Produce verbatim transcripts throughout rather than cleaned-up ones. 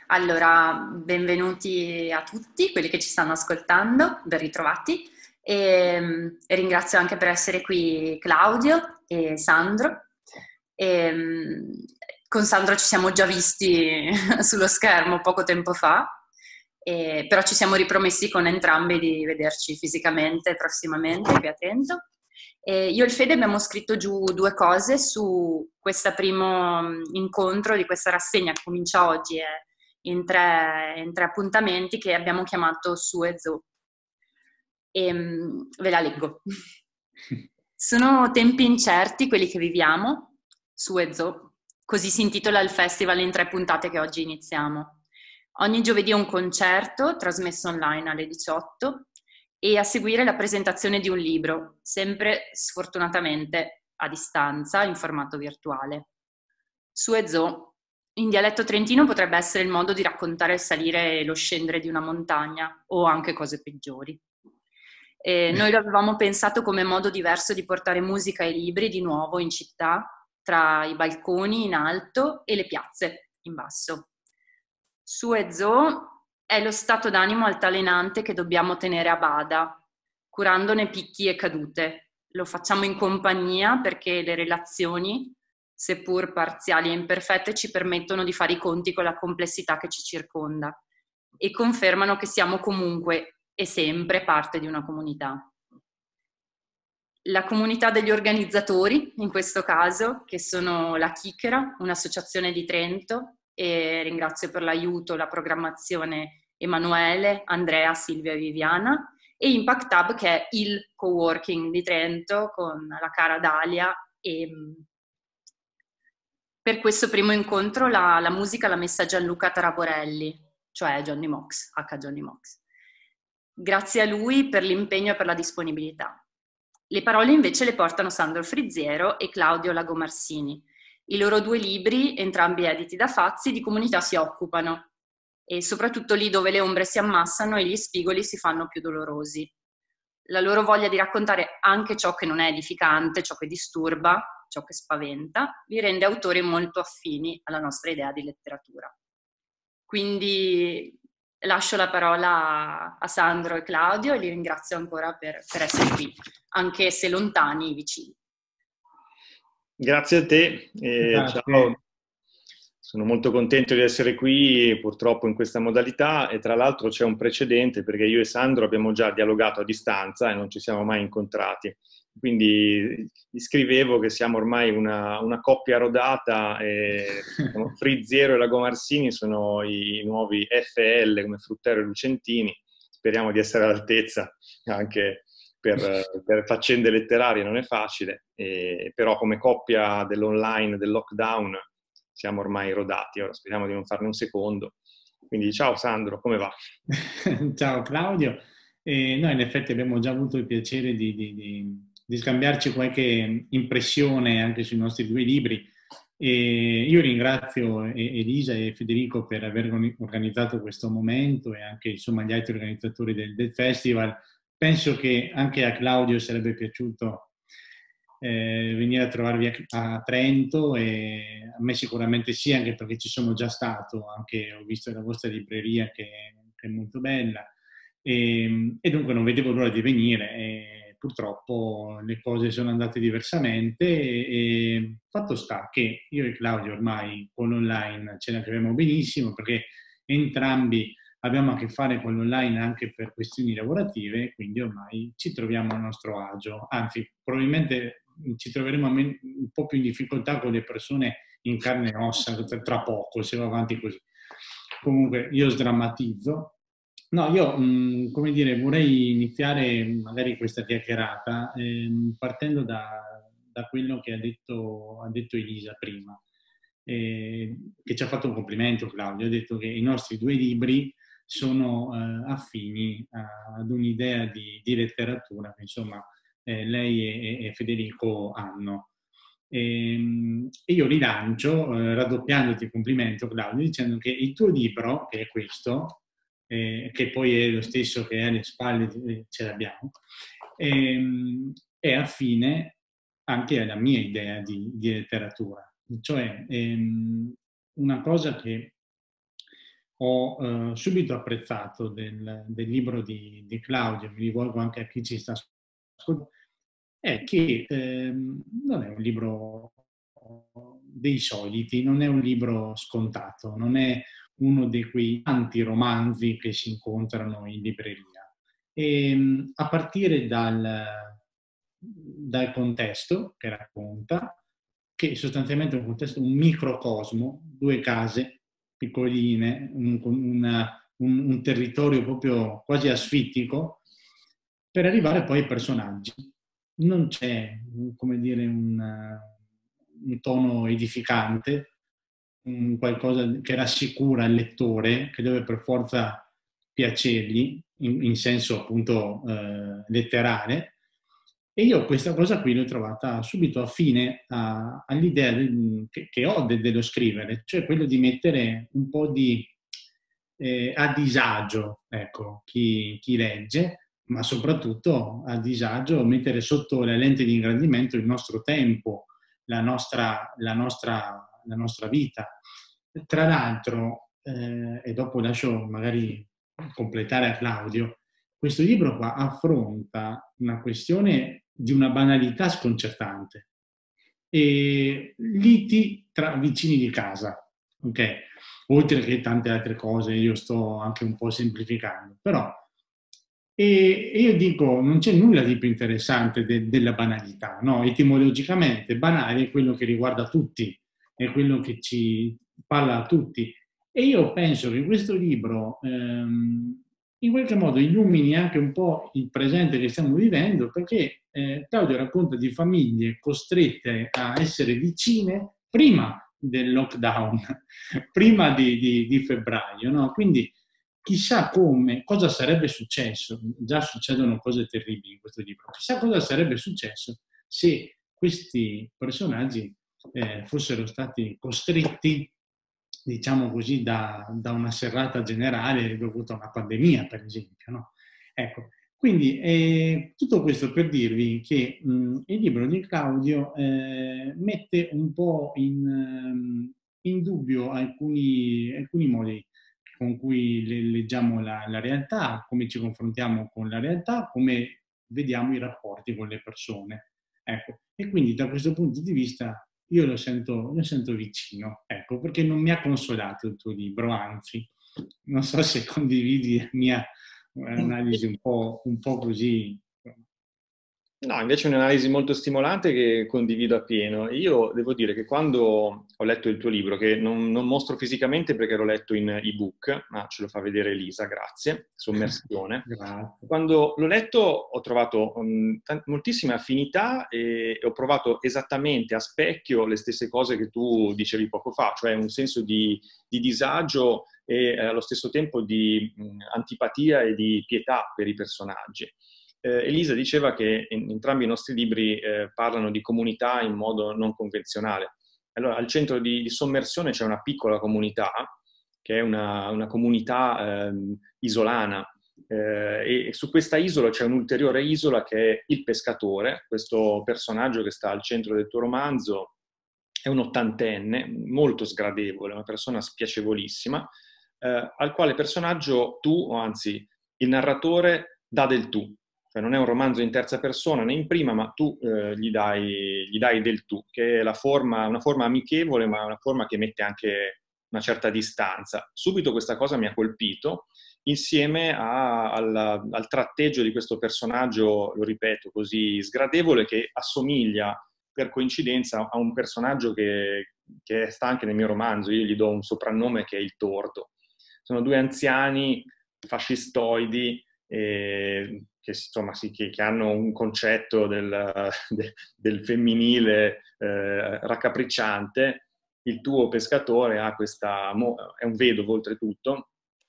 Allora, benvenuti a tutti quelli che ci stanno ascoltando, ben ritrovati. E, mm, e ringrazio anche per essere qui Claudio e Sandro. E, mm, con Sandro ci siamo già visti sullo schermo poco tempo fa, e- però ci siamo ripromessi con entrambi di vederci fisicamente prossimamente qui a Trento. E io e il Fede abbiamo scritto giù due cose su questo primo mm, incontro di questa rassegna che comincia oggi e in tre, in tre appuntamenti che abbiamo chiamato Su e Zo. E, mm, ve la leggo. Sono tempi incerti quelli che viviamo, Su e Zo, così si intitola il festival in tre puntate che oggi iniziamo. Ogni giovedì un concerto trasmesso online alle diciotto e a seguire la presentazione di un libro, sempre sfortunatamente a distanza, in formato virtuale. Su e Zo, in dialetto trentino potrebbe essere il modo di raccontare il salire e lo scendere di una montagna, o anche cose peggiori. E noi lo avevamo pensato come modo diverso di portare musica e libri di nuovo in città, tra i balconi in alto e le piazze in basso. Su e Zo è lo stato d'animo altalenante che dobbiamo tenere a bada, curandone picchi e cadute. Lo facciamo in compagnia perché le relazioni, seppur parziali e imperfette, ci permettono di fare i conti con la complessità che ci circonda e confermano che siamo comunque e sempre parte di una comunità. La comunità degli organizzatori, in questo caso, che sono la Chichera, un'associazione di Trento, e ringrazio per l'aiuto, la programmazione Emanuele, Andrea, Silvia e Viviana, e Impact Hub, che è il coworking di Trento, con la cara Dalia. E per questo primo incontro la, la musica l'ha messa Gianluca Taraborelli, cioè Johnny Mox, H. Johnny Mox. Grazie a lui per l'impegno e per la disponibilità. Le parole invece le portano Sandro Friziero e Claudio Lagomarsini. I loro due libri, entrambi editi da Fazzi, di comunità si occupano, e soprattutto lì dove le ombre si ammassano e gli spigoli si fanno più dolorosi. La loro voglia di raccontare anche ciò che non è edificante, ciò che disturba, ciò che spaventa, li rende autori molto affini alla nostra idea di letteratura. Quindi lascio la parola a Sandro e Claudio e li ringrazio ancora per, per essere qui, anche se lontani, vicini. Grazie a te, eh, ciao. Sono molto contento di essere qui, purtroppo in questa modalità, e tra l'altro c'è un precedente perché io e Sandro abbiamo già dialogato a distanza e non ci siamo mai incontrati. Quindi scrivevo che siamo ormai una, una coppia rodata, e, diciamo, Friziero e Lagomarsini sono i nuovi F L come Fruttero e Lucentini. Speriamo di essere all'altezza anche per, per faccende letterarie, non è facile, eh, però come coppia dell'online, del lockdown, siamo ormai rodati. Ora speriamo di non farne un secondo. Quindi ciao Sandro, come va? Ciao Claudio. Eh, noi in effetti abbiamo già avuto il piacere di, di- di- di scambiarci qualche impressione anche sui nostri due libri. E io ringrazio E- Elisa e Federico per aver organi- organizzato questo momento e anche insomma, gli altri organizzatori del, del festival. Penso che anche a Claudio sarebbe piaciuto eh, venire a trovarvi a, a Trento, e a me sicuramente sì, anche perché ci sono già stato, anche ho visto la vostra libreria che, che è molto bella, e, e dunque non vedevo l'ora di venire. E purtroppo le cose sono andate diversamente, e, e fatto sta che io e Claudio ormai con l'online ce la capiamo benissimo, perché entrambi abbiamo a che fare con l'online anche per questioni lavorative, quindi ormai ci troviamo a nostro agio. Anzi, probabilmente ci troveremo un po' più in difficoltà con le persone in carne e ossa tra poco, se va avanti così. Comunque, io sdrammatizzo. No, io, mh, come dire, vorrei iniziare magari questa chiacchierata ehm, partendo da, da quello che ha detto, ha detto Elisa prima, eh, che ci ha fatto un complimento, Claudio. Ha detto che i nostri due libri sono eh, affini a, ad un'idea di, di letteratura che insomma eh, lei e, e Federico hanno. E, e io rilancio, eh, raddoppiandoti il complimento, Claudio, dicendo che il tuo libro, che è questo, eh, che poi è lo stesso che è alle spalle, eh, ce l'abbiamo, ehm, è affine anche alla mia idea di, di letteratura. Cioè, ehm, una cosa che ho eh, subito apprezzato del, del libro di, di Claudio, mi rivolgo anche a chi ci sta ascoltando, è che ehm, non è un libro dei soliti, non è un libro scontato, non è uno di quei tanti romanzi che si incontrano in libreria. E, a partire dal, dal contesto che racconta, che sostanzialmente è un contesto, un microcosmo, due case piccoline, un, una, un, un territorio proprio quasi asfittico, per arrivare poi ai personaggi. Non c'è, come dire, un, un tono edificante, un qualcosa che rassicura il lettore, che deve per forza piacergli, in, in senso appunto eh, letterale. E io questa cosa qui l'ho trovata subito affine a, all'idea che, che ho de, dello scrivere, cioè quello di mettere un po' di eh, a disagio, ecco, chi, chi legge, ma soprattutto a disagio mettere sotto la lente di ingrandimento il nostro tempo, la nostra, la nostra, la nostra vita. Tra l'altro, eh, e dopo lascio magari completare a Claudio, questo libro qua affronta una questione di una banalità sconcertante. E liti tra vicini di casa, ok? Oltre che tante altre cose, io sto anche un po' semplificando, però e, e io dico, non c'è nulla di più interessante de, della banalità, no? Etimologicamente, banale è quello che riguarda tutti, è quello che ci parla a tutti. E io penso che questo libro ehm, in qualche modo illumini anche un po' il presente che stiamo vivendo, perché eh, Claudio racconta di famiglie costrette a essere vicine prima del lockdown, prima di, di, di febbraio, no? Quindi chissà come, cosa sarebbe successo, già succedono cose terribili in questo libro, chissà cosa sarebbe successo se questi personaggi eh, fossero stati costretti, diciamo così, da, da una serrata generale dovuta a una pandemia, per esempio. No? Ecco, quindi eh, tutto questo per dirvi che mh, il libro di Claudio eh, mette un po' in, in dubbio alcuni, alcuni modi con cui le, leggiamo la, la realtà, come ci confrontiamo con la realtà, come vediamo i rapporti con le persone. Ecco. E quindi da questo punto di vista io lo sento, lo sento vicino, ecco, perché non mi ha consolato il tuo libro, anzi, non so se condividi la mia analisi un po', un po' così. No, invece è un'analisi molto stimolante che condivido appieno. Io devo dire che quando ho letto il tuo libro, che non, non mostro fisicamente perché l'ho letto in ebook, ma ce lo fa vedere Elisa, grazie, Sommersione. Grazie. Quando l'ho letto ho trovato um, t- moltissime affinità e, e ho provato esattamente a specchio le stesse cose che tu dicevi poco fa, cioè un senso di, di disagio e eh, allo stesso tempo di mh, antipatia e di pietà per i personaggi. Eh, Elisa diceva che in, entrambi i nostri libri eh, parlano di comunità in modo non convenzionale. Allora, al centro di, di Sommersione c'è una piccola comunità, che è una, una comunità eh, isolana, eh, e su questa isola c'è un'ulteriore isola che è il pescatore, questo personaggio che sta al centro del tuo romanzo. È un ottantenne, molto sgradevole, una persona spiacevolissima, eh, al quale personaggio tu, o anzi il narratore, dà del tu. Cioè non è un romanzo in terza persona né in prima, ma tu eh, gli, dai, gli dai del tu, che è la forma, una forma amichevole, ma una forma che mette anche una certa distanza. Subito questa cosa mi ha colpito, insieme a, al, al tratteggio di questo personaggio, lo ripeto, così sgradevole, che assomiglia per coincidenza a un personaggio che, che sta anche nel mio romanzo. Io gli do un soprannome che è il Tordo. Sono due anziani fascistoidi, eh, che, insomma, sì, che, che hanno un concetto del, de, del femminile eh, raccapricciante. Il tuo pescatore ha questa, è un vedovo oltretutto,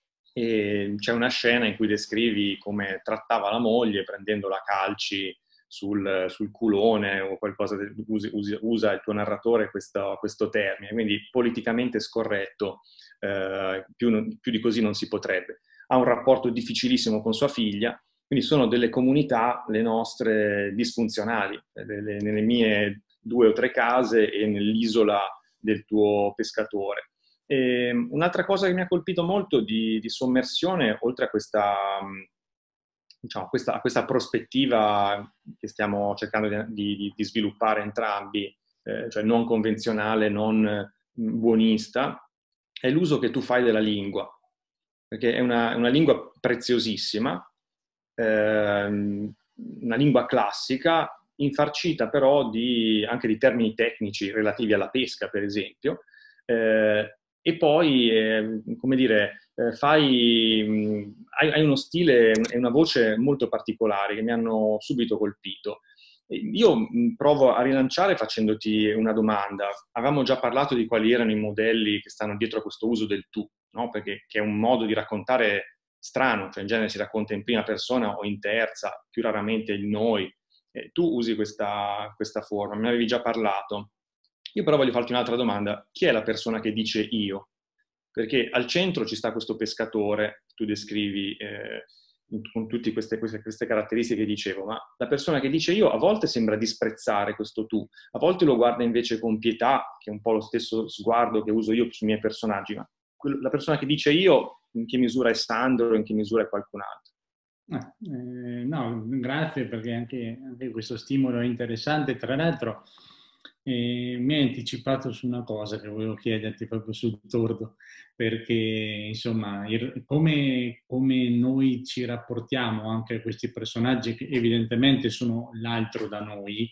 e c'è una scena in cui descrivi come trattava la moglie prendendola a calci sul, sul culone o qualcosa, usa, usa il tuo narratore questo, questo termine, quindi politicamente scorretto, eh, più, più di così non si potrebbe. Ha un rapporto difficilissimo con sua figlia, quindi sono delle comunità, le nostre, disfunzionali, nelle, nelle mie due o tre case e nell'isola del tuo pescatore. E un'altra cosa che mi ha colpito molto di, di sommersione, oltre a questa, diciamo, questa, a questa prospettiva che stiamo cercando di, di, di sviluppare entrambi, eh, cioè non convenzionale, non buonista, è l'uso che tu fai della lingua, perché è una, una lingua preziosissima, ehm, una lingua classica, infarcita però di, anche di termini tecnici relativi alla pesca, per esempio, eh, e poi, eh, come dire, eh, fai, mh, hai, hai uno stile e una voce molto particolari che mi hanno subito colpito. Io provo a rilanciare facendoti una domanda. Avevamo già parlato di quali erano i modelli che stanno dietro a questo uso del tu, no? Perché che è un modo di raccontare strano, cioè in genere si racconta in prima persona o in terza, più raramente il noi. Eh, tu usi questa, questa forma, me ne avevi già parlato. Io però voglio farti un'altra domanda. Chi è la persona che dice io? Perché al centro ci sta questo pescatore, tu descrivi eh, con tutte queste, queste, queste caratteristiche che dicevo, ma la persona che dice io a volte sembra disprezzare questo tu, a volte lo guarda invece con pietà, che è un po' lo stesso sguardo che uso io sui miei personaggi, ma la persona che dice io in che misura è Sandro, in che misura è qualcun altro? Eh, no, grazie, perché anche, anche questo stimolo è interessante. Tra l'altro eh, mi hai anticipato su una cosa che volevo chiederti proprio sul tordo, perché insomma il, come, come noi ci rapportiamo anche a questi personaggi che evidentemente sono l'altro da noi,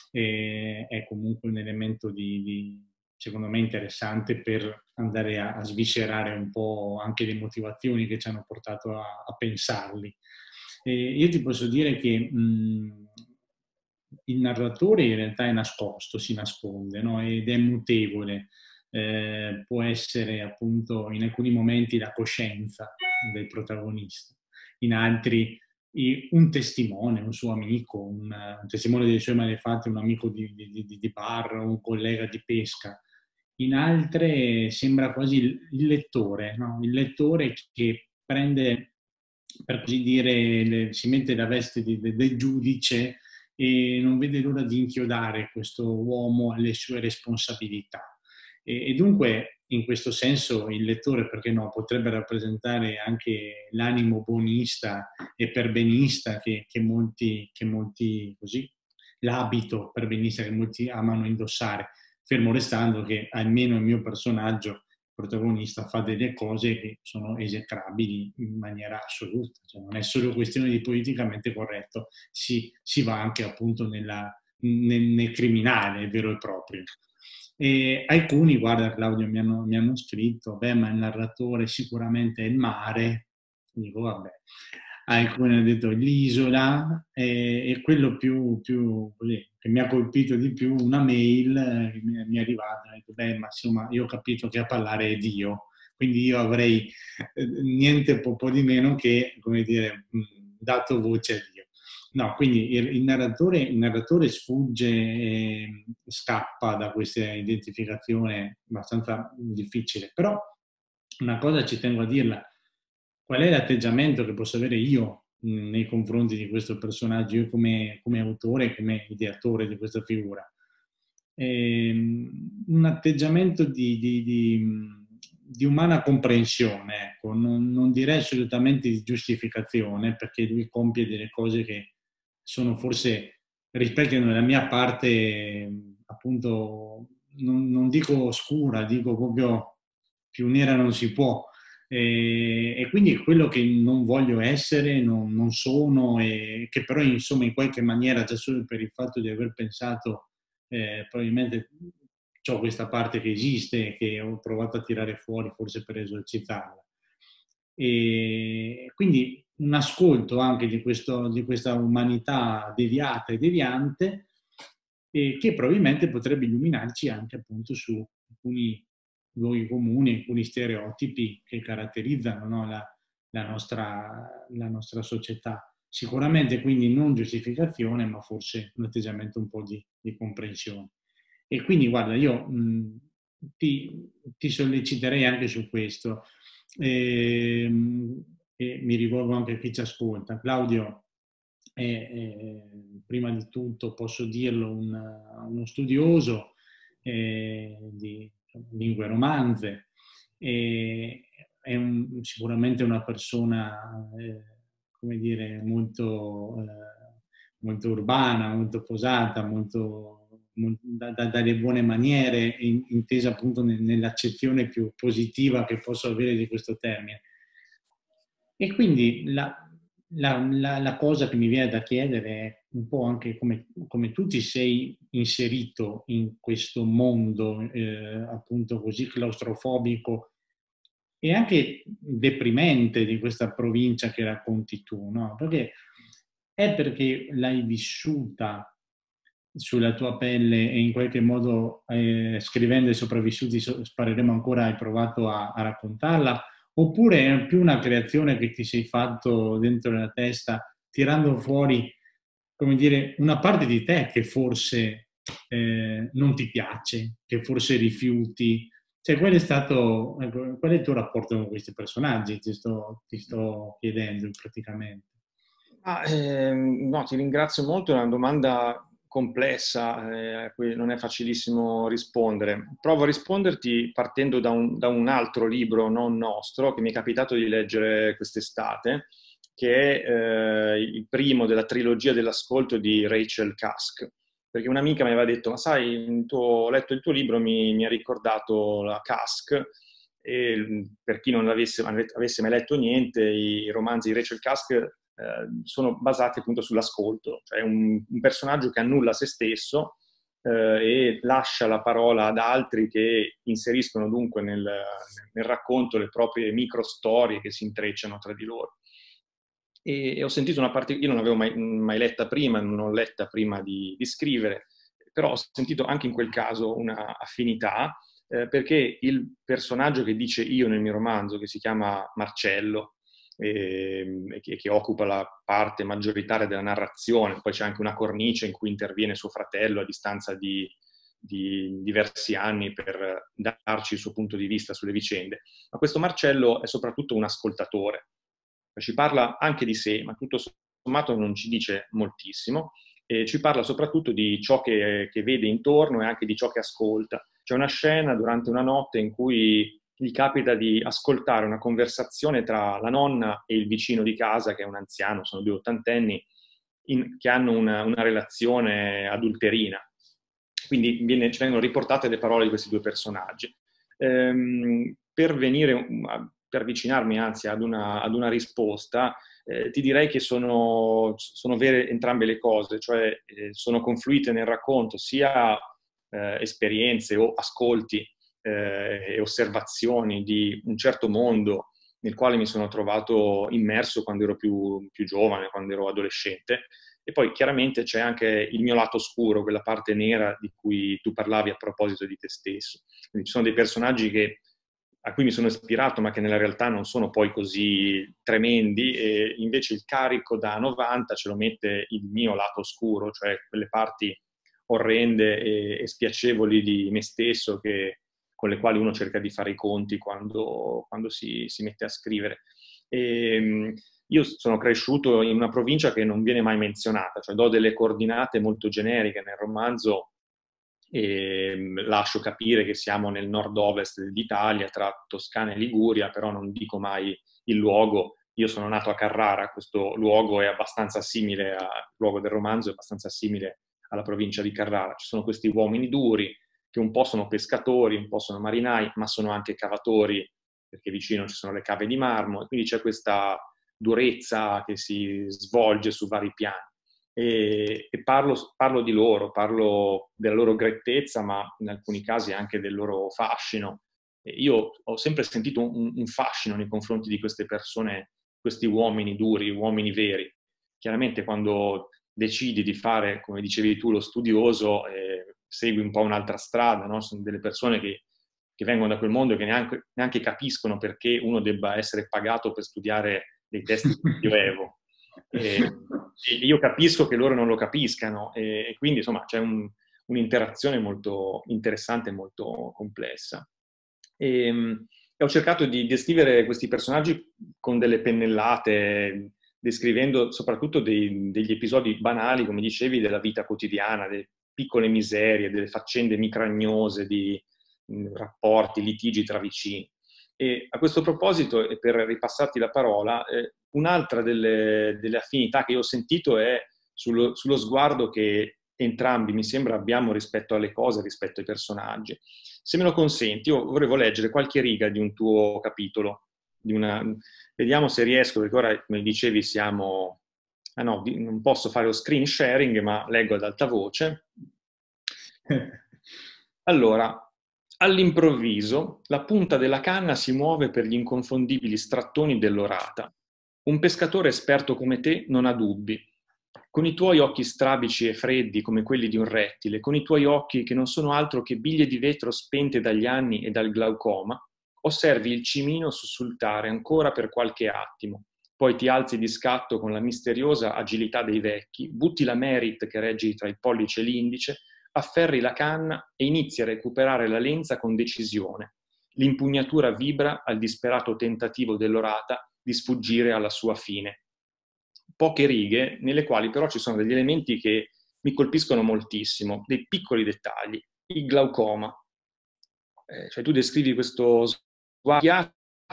eh, è comunque un elemento di, di, secondo me interessante per andare a, a sviscerare un po' anche le motivazioni che ci hanno portato a, a pensarli. E io ti posso dire che mh, il narratore in realtà è nascosto, si nasconde, no? Ed è mutevole. Eh, può essere appunto in alcuni momenti la coscienza del protagonista, in altri un testimone, un suo amico, un, un testimone delle sue malefatte, un amico di, di, di, di bar, un collega di pesca. In altre sembra quasi il, il lettore, no? Il lettore che prende, per così dire, le, si mette la veste di, de, del giudice e non vede l'ora di inchiodare questo uomo alle sue responsabilità. E, e dunque, in questo senso, il lettore, perché no, potrebbe rappresentare anche l'animo buonista e perbenista che, che molti, che molti così, l'abito perbenista che molti amano indossare, fermo restando che almeno il mio personaggio protagonista fa delle cose che sono esecrabili in maniera assoluta, cioè non è solo questione di politicamente corretto, si, si va anche appunto nella, nel, nel criminale vero e proprio. E alcuni, guarda Claudio, mi hanno, mi hanno scritto, beh, ma il narratore sicuramente è il mare, dico vabbè, alcuni hanno detto l'isola, e, e quello più, più così, che mi ha colpito di più, una mail che mi, mi è arrivata, ha detto, beh, ma insomma, io ho capito che a parlare è Dio, quindi io avrei eh, niente po', po' di meno che, come dire, mh, dato voce a Dio. No, quindi il, il, narratore, il narratore sfugge e scappa da questa identificazione abbastanza difficile, però una cosa ci tengo a dirla, qual è l'atteggiamento che posso avere io mh, nei confronti di questo personaggio, io come, come autore, come ideatore di questa figura? Ehm, un atteggiamento di, di, di, di umana comprensione, ecco. non, non direi assolutamente di giustificazione, perché lui compie delle cose che sono forse, rispecchiano la mia parte, appunto, non, non dico oscura, dico proprio più nera non si può. E, e quindi è quello che non voglio essere, non, non sono, e che però insomma in qualche maniera, già solo per il fatto di aver pensato, eh, probabilmente ho questa parte che esiste, che ho provato a tirare fuori forse per esorcizzarla. E quindi un ascolto anche di, questo, di questa umanità deviata e deviante, e che probabilmente potrebbe illuminarci anche appunto su alcuni luoghi comuni, alcuni stereotipi che caratterizzano, no, la, la, nostra, la nostra società. Sicuramente quindi non giustificazione, ma forse un atteggiamento un po' di, di comprensione. E quindi guarda, io mh, ti, ti solleciterei anche su questo. E, e mi rivolgo anche a chi ci ascolta. Claudio è, è, prima di tutto, posso dirlo, un, uno studioso eh, di lingue romanze, e è un, sicuramente una persona, eh, come dire, molto, eh, molto urbana, molto posata, molto, molto da, da, dalle buone maniere, in, intesa appunto nell'accezione più positiva che posso avere di questo termine. E quindi la, la, la, la cosa che mi viene da chiedere è un po' anche come, come tu ti sei inserito in questo mondo eh, appunto così claustrofobico e anche deprimente di questa provincia che racconti tu, no? Perché è perché l'hai vissuta sulla tua pelle e in qualche modo eh, scrivendo I sopravvissuti spareremo ancora, hai provato a, a raccontarla, oppure è più una creazione che ti sei fatto dentro la testa tirando fuori, come dire, una parte di te che forse eh, non ti piace, che forse rifiuti. Cioè, qual è stato, qual è il tuo rapporto con questi personaggi? Ti sto, ti sto chiedendo praticamente. Ah, ehm, no, ti ringrazio molto, è una domanda complessa, eh, a cui non è facilissimo rispondere. Provo a risponderti partendo da un, da un altro libro non nostro che mi è capitato di leggere quest'estate, che è eh, il primo della trilogia dell'ascolto di Rachel Cusk. Perché un'amica mi aveva detto, ma sai, tuo, ho letto il tuo libro, mi, mi ha ricordato la Cusk, e per chi non avesse, avesse mai letto niente, i romanzi di Rachel Cusk eh, sono basati appunto sull'ascolto, cioè un, un personaggio che annulla se stesso eh, e lascia la parola ad altri che inseriscono dunque nel, nel racconto le proprie micro storie che si intrecciano tra di loro. E, e ho sentito una parte, io non l'avevo mai, mai letta prima, non l'ho letta prima di, di scrivere, però ho sentito anche in quel caso una affinità, eh, perché il personaggio che dice io nel mio romanzo, che si chiama Marcello, e, e che, che occupa la parte maggioritaria della narrazione, poi c'è anche una cornice in cui interviene suo fratello a distanza di, di diversi anni per darci il suo punto di vista sulle vicende. Ma questo Marcello è soprattutto un ascoltatore, ci parla anche di sé, ma tutto sommato non ci dice moltissimo, e ci parla soprattutto di ciò che, che vede intorno e anche di ciò che ascolta. C'è una scena durante una notte in cui gli capita di ascoltare una conversazione tra la nonna e il vicino di casa, che è un anziano, sono due ottantenni, in, che hanno una, una relazione adulterina. Quindi viene, ci vengono riportate le parole di questi due personaggi. Ehm, per venire, per avvicinarmi anzi ad una, ad una risposta, eh, ti direi che sono, sono vere entrambe le cose, cioè eh, sono confluite nel racconto sia eh, esperienze o ascolti eh, e osservazioni di un certo mondo nel quale mi sono trovato immerso quando ero più, più giovane, quando ero adolescente, e poi chiaramente c'è anche il mio lato oscuro, quella parte nera di cui tu parlavi a proposito di te stesso. Quindi ci sono dei personaggi che, a cui mi sono ispirato, ma che nella realtà non sono poi così tremendi, e invece il carico da novanta ce lo mette il mio lato oscuro, cioè quelle parti orrende e, e spiacevoli di me stesso che, con le quali uno cerca di fare i conti quando, quando si, si mette a scrivere. E, io sono cresciuto in una provincia che non viene mai menzionata, cioè do delle coordinate molto generiche nel romanzo e lascio capire che siamo nel nord-ovest d'Italia, tra Toscana e Liguria, però non dico mai il luogo. Io sono nato a Carrara, questo luogo è abbastanza simile, al luogo del romanzo è abbastanza simile alla provincia di Carrara. Ci sono questi uomini duri che un po' sono pescatori, un po' sono marinai, ma sono anche cavatori, perché vicino ci sono le cave di marmo, e quindi c'è questa durezza che si svolge su vari piani. E, e parlo, parlo di loro, parlo della loro grettezza, ma in alcuni casi anche del loro fascino. E io ho sempre sentito un, un fascino nei confronti di queste persone, questi uomini duri, uomini veri. Chiaramente quando decidi di fare, come dicevi tu, lo studioso, eh, segui un po' un'altra strada, no? Sono delle persone che, che vengono da quel mondo e che neanche, neanche capiscono perché uno debba essere pagato per studiare dei testi di Medioevo. E, e io capisco che loro non lo capiscano, e, e quindi insomma c'è un, un'interazione molto interessante e molto complessa. E, e ho cercato di descrivere questi personaggi con delle pennellate, descrivendo soprattutto dei, degli episodi banali, come dicevi, della vita quotidiana, delle piccole miserie, delle faccende micragnose di mh, rapporti, litigi tra vicini. E a questo proposito, e per ripassarti la parola, eh, un'altra delle, delle affinità che io ho sentito è sullo, sullo sguardo che entrambi, mi sembra, abbiamo rispetto alle cose, rispetto ai personaggi. Se me lo consenti, io volevo leggere qualche riga di un tuo capitolo, di una... vediamo se riesco, perché ora, come dicevi, siamo... Ah no, non posso fare lo screen sharing, ma leggo ad alta voce. Allora, all'improvviso, la punta della canna si muove per gli inconfondibili strattoni dell'orata. Un pescatore esperto come te non ha dubbi. Con i tuoi occhi strabici e freddi come quelli di un rettile, con i tuoi occhi che non sono altro che biglie di vetro spente dagli anni e dal glaucoma, osservi il cimino sussultare ancora per qualche attimo. Poi ti alzi di scatto con la misteriosa agilità dei vecchi, butti la Merit che reggi tra il pollice e l'indice, afferri la canna e inizi a recuperare la lenza con decisione. L'impugnatura vibra al disperato tentativo dell'orata di sfuggire alla sua fine. Poche righe, nelle quali però ci sono degli elementi che mi colpiscono moltissimo, dei piccoli dettagli. Il glaucoma. Eh, cioè tu descrivi questo sguardo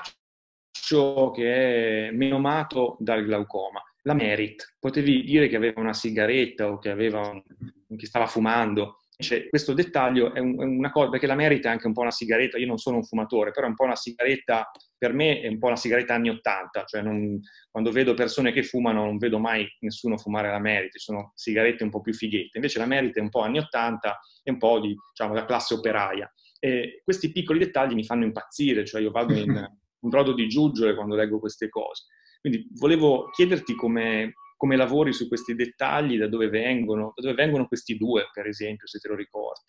che è menomato dal glaucoma. La Merit, potevi dire che aveva una sigaretta o che, aveva un, che stava fumando. Cioè, questo dettaglio è, un, è una cosa, perché la Merit è anche un po' una sigaretta, io non sono un fumatore, però è un po' una sigaretta, per me è un po' una sigaretta anni ottanta, cioè non, quando vedo persone che fumano non vedo mai nessuno fumare la Merit, sono sigarette un po' più fighette, invece la Merit è un po' anni ottanta, è un po' di, diciamo, la classe operaia. E questi piccoli dettagli mi fanno impazzire, cioè io vado in un brodo di giuggiole quando leggo queste cose. Quindi volevo chiederti come, come lavori su questi dettagli, da dove vengono, da dove vengono questi due, per esempio, se te lo ricordi.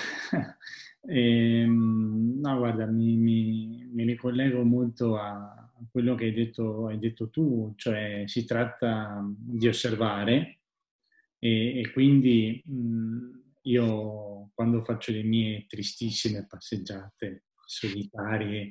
eh, no, guarda, mi, mi, mi ricollego molto a quello che hai detto, hai detto tu, cioè si tratta di osservare e, e quindi mh, io quando faccio le mie tristissime passeggiate solitarie,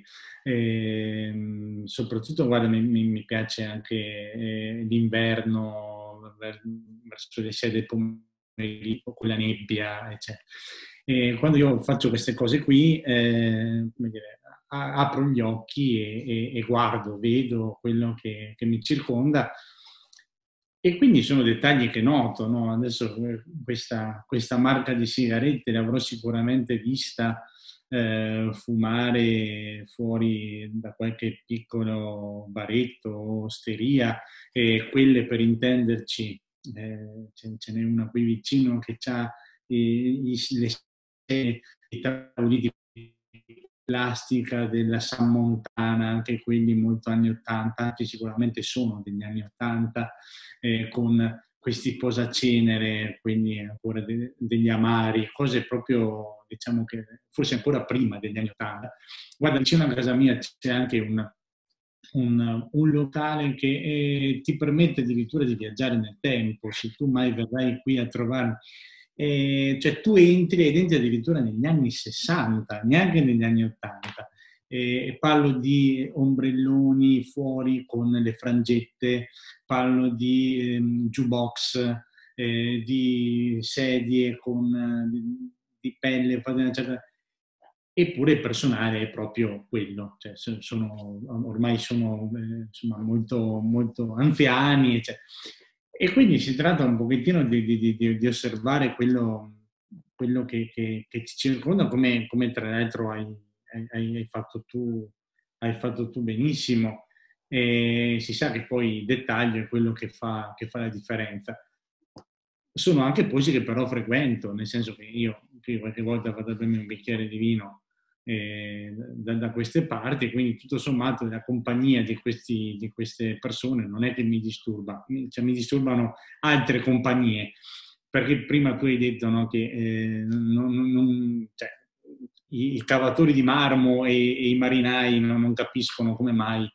eh, soprattutto guarda mi, mi piace anche eh, l'inverno verso le sei del pomeriggio con la nebbia eccetera. E quando io faccio queste cose qui eh, come dire, apro gli occhi e, e, e guardo, vedo quello che, che mi circonda. E quindi sono dettagli che noto, no? Adesso questa, questa marca di sigarette l'avrò sicuramente vista eh, fumare fuori da qualche piccolo baretto o osteria, e quelle per intenderci, eh, ce, ce n'è una qui vicino che ha i, i, le i tavoli di plastica della San Montana, anche quelli molto anni ottanta, anche sicuramente sono degli anni ottanta, eh, con questi posacenere, quindi ancora de- degli amari, cose proprio, diciamo che forse ancora prima degli anni ottanta. Guarda, vicino a casa mia c'è anche un, un, un locale che eh, ti permette addirittura di viaggiare nel tempo, se tu mai verrai qui a trovarmi. Eh, cioè tu entri ed entri addirittura negli anni sessanta, neanche negli anni ottanta. Eh, parlo di ombrelloni fuori con le frangette, parlo di ehm, jukebox, eh, di sedie con, eh, di, di pelle, eccetera. Eppure il personale è proprio quello, cioè sono, ormai sono eh, insomma, molto, molto anziani, eccetera. E quindi si tratta un pochettino di, di, di, di osservare quello, quello che, che, che ci circonda, come, come tra l'altro hai, hai, hai, fatto tu, hai fatto tu benissimo. E si sa che poi il dettaglio è quello che fa, che fa la differenza. Sono anche posti che però frequento, nel senso che io qualche volta vado a bermi un bicchiere di vino eh, da, da queste parti, quindi tutto sommato la compagnia di, questi, di queste persone non è che mi disturba, cioè mi disturbano altre compagnie, perché prima tu hai detto no, che eh, non, non, cioè, i, i cavatori di marmo e, e i marinai non, non capiscono come mai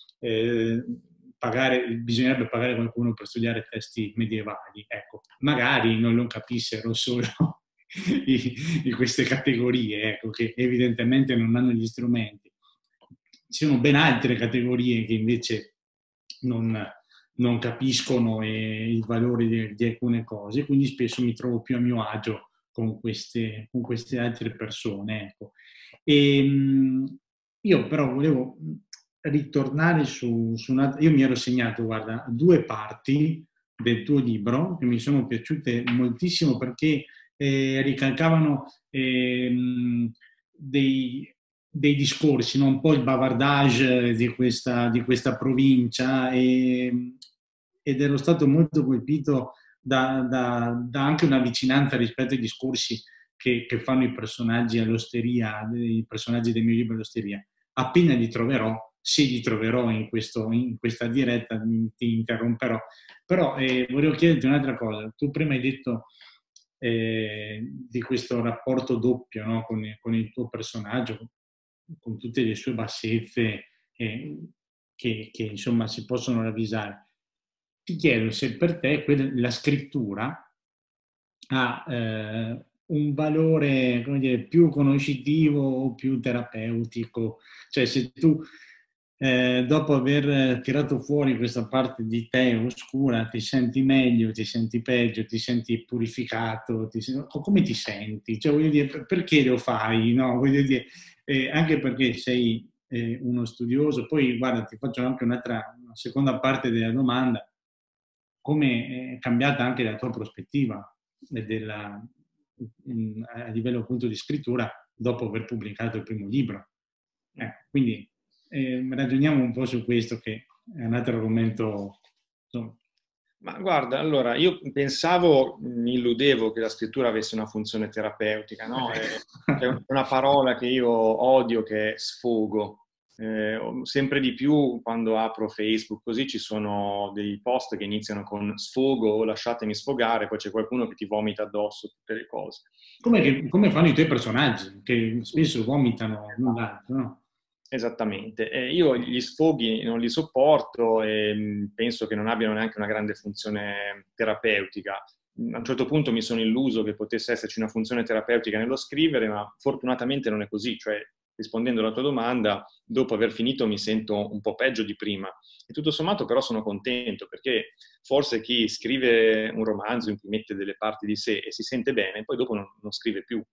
eh, pagare, bisognerebbe pagare qualcuno per studiare testi medievali. Ecco, magari non lo capissero solo di, di queste categorie, ecco, che evidentemente non hanno gli strumenti. Ci sono ben altre categorie che invece non, non capiscono eh, il valore di, di alcune cose, quindi spesso mi trovo più a mio agio con queste, con queste altre persone. Ecco. E, io però volevo ritornare su, su una... Io mi ero segnato, guarda, due parti del tuo libro che mi sono piaciute moltissimo perché eh, ricalcavano ehm, dei, dei discorsi, no? Un po' il bavardage di questa, di questa provincia e, ed ero stato molto colpito da, da, da anche una vicinanza rispetto ai discorsi che, che fanno i personaggi all'osteria, i personaggi dei miei libri all'osteria. Appena li troverò, se li troverò in, questo, in questa diretta, ti interromperò. Però eh, volevo chiederti un'altra cosa. Tu prima hai detto eh, di questo rapporto doppio, no? con, con il tuo personaggio, con tutte le sue bassezze eh, che, che insomma si possono ravvisare. Ti chiedo se per te la scrittura ha eh, un valore, come dire, più conoscitivo o più terapeutico. Cioè se tu eh, dopo aver tirato fuori questa parte di te oscura ti senti meglio, ti senti peggio, ti senti purificato, ti senti... o come ti senti? Cioè voglio dire, perché lo fai? No? Voglio dire, eh, anche perché sei eh, uno studioso. Poi guarda, ti faccio anche un'altra, una seconda parte della domanda. Come è cambiata anche la tua prospettiva della, a livello appunto di scrittura dopo aver pubblicato il primo libro. Eh, quindi eh, ragioniamo un po' su questo che è un altro argomento. Insomma. Ma guarda, allora, io pensavo, mi illudevo che la scrittura avesse una funzione terapeutica, no? È una parola che io odio, che è sfogo. Eh, sempre di più quando apro Facebook, così ci sono dei post che iniziano con sfogo o lasciatemi sfogare, poi c'è qualcuno che ti vomita addosso tutte le cose. Come, che, come fanno i tuoi personaggi, che spesso vomitano null'altro, no? Esattamente. Eh, io gli sfoghi non li sopporto e mh, penso che non abbiano neanche una grande funzione terapeutica. A un certo punto mi sono illuso che potesse esserci una funzione terapeutica nello scrivere, ma fortunatamente non è così. Cioè, rispondendo alla tua domanda, dopo aver finito mi sento un po' peggio di prima. E tutto sommato però sono contento, perché forse chi scrive un romanzo in cui mette delle parti di sé e si sente bene, poi dopo non, non scrive più.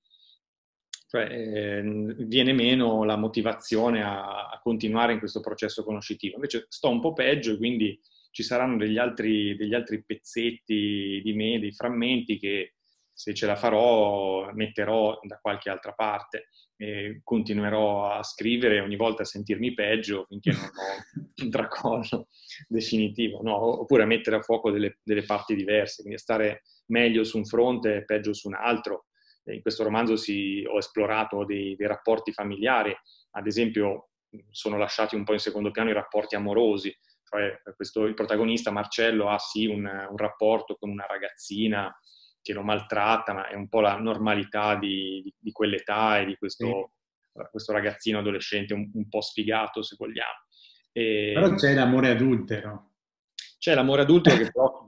Cioè eh, viene meno la motivazione a, a continuare in questo processo conoscitivo. Invece sto un po' peggio e quindi ci saranno degli altri, degli altri pezzetti di me, dei frammenti che se ce la farò metterò da qualche altra parte e continuerò a scrivere ogni volta a sentirmi peggio finché non ho un tracollo definitivo, no? Oppure a mettere a fuoco delle, delle parti diverse, quindi a stare meglio su un fronte e peggio su un altro. In questo romanzo si, ho esplorato dei, dei rapporti familiari, ad esempio sono lasciati un po' in secondo piano i rapporti amorosi, cioè questo, il protagonista Marcello ha sì un, un rapporto con una ragazzina che lo maltratta, ma è un po' la normalità di, di, di quell'età e di questo, sì. questo ragazzino adolescente un, un po' sfigato, se vogliamo. E, però c'è l'amore adultero. C'è l'amore adultero che però,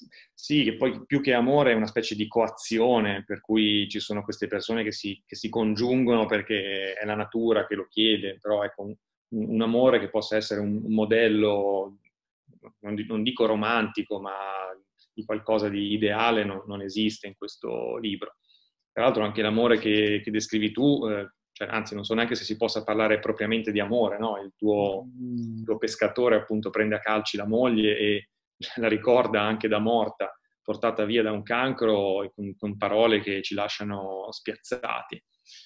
sì, che poi più che amore è una specie di coazione, per cui ci sono queste persone che si, che si congiungono perché è la natura che lo chiede, però ecco, un, un amore che possa essere un, un modello, non, non dico romantico, ma di qualcosa di ideale non, non esiste in questo libro. Tra l'altro anche l'amore che, che descrivi tu, eh, cioè, anzi non so neanche se si possa parlare propriamente di amore, no? Il tuo, il tuo pescatore appunto prende a calci la moglie e la ricorda anche da morta, portata via da un cancro con, con parole che ci lasciano spiazzati.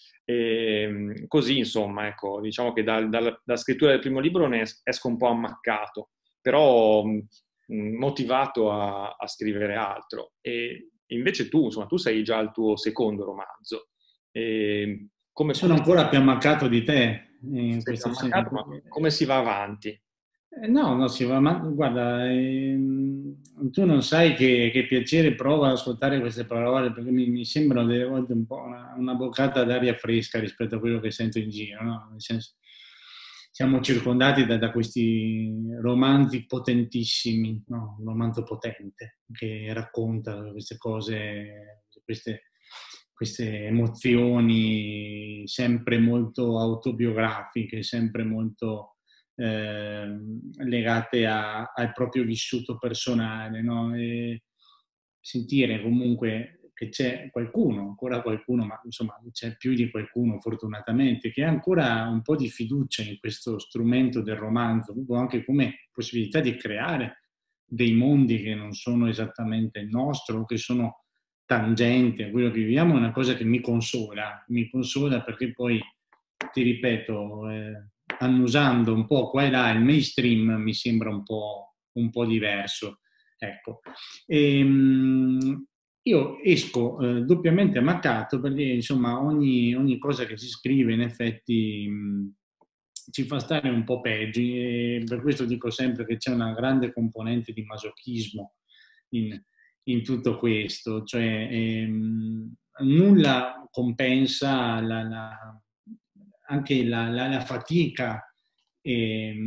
E così insomma, ecco, diciamo che dal, dalla, dalla scrittura del primo libro ne esco un po' ammaccato, però mh, motivato a, a scrivere altro. E invece tu, insomma, tu sei già al tuo secondo romanzo. E come, Sono come, ancora più ammaccato di te in questo ammaccato, ma senso. come si va avanti? Eh, no, no, si va, ma guarda, ehm, tu non sai che, che piacere prova ad ascoltare queste parole, perché mi, mi sembrano delle volte un po' una, una boccata d'aria fresca rispetto a quello che sento in giro, no? Nel senso, siamo circondati da, da questi romanzi potentissimi, no? Un romanzo potente che racconta queste cose, queste, queste emozioni sempre molto autobiografiche, sempre molto Eh, legate a, al proprio vissuto personale, no? E sentire comunque che c'è qualcuno, ancora qualcuno, ma insomma c'è più di qualcuno fortunatamente, che ha ancora un po' di fiducia in questo strumento del romanzo, anche come possibilità di creare dei mondi che non sono esattamente il nostro, che sono tangenti a quello che viviamo, è una cosa che mi consola, mi consola perché poi, ti ripeto, eh, annusando un po' qua e là, il mainstream mi sembra un po', un po' diverso. Ecco. E, mh, io esco eh, doppiamente ammaccato perché insomma ogni, ogni cosa che si scrive in effetti mh, ci fa stare un po' peggio, e per questo dico sempre che c'è una grande componente di masochismo in, in tutto questo, cioè ehm, nulla compensa la, la, anche la, la, la fatica e,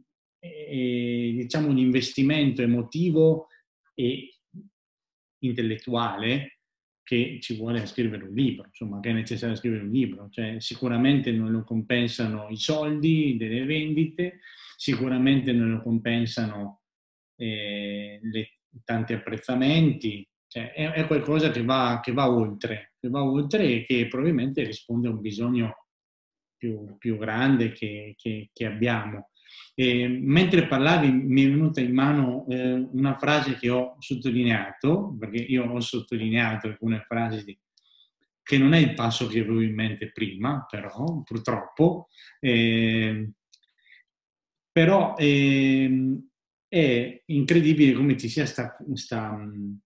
e diciamo un investimento emotivo e intellettuale che ci vuole a scrivere un libro, insomma, che è necessario scrivere un libro. Cioè, sicuramente non lo compensano i soldi delle vendite, sicuramente non lo compensano eh, le, tanti apprezzamenti, cioè, è, è qualcosa che va, che va oltre, che va oltre e che probabilmente risponde a un bisogno più, più grande che, che, che abbiamo. E mentre parlavi mi è venuta in mano eh, una frase che ho sottolineato, perché io ho sottolineato alcune frasi di, che non è il passo che avevo in mente prima, però purtroppo, eh, però eh, è incredibile come ci sia sta, sta,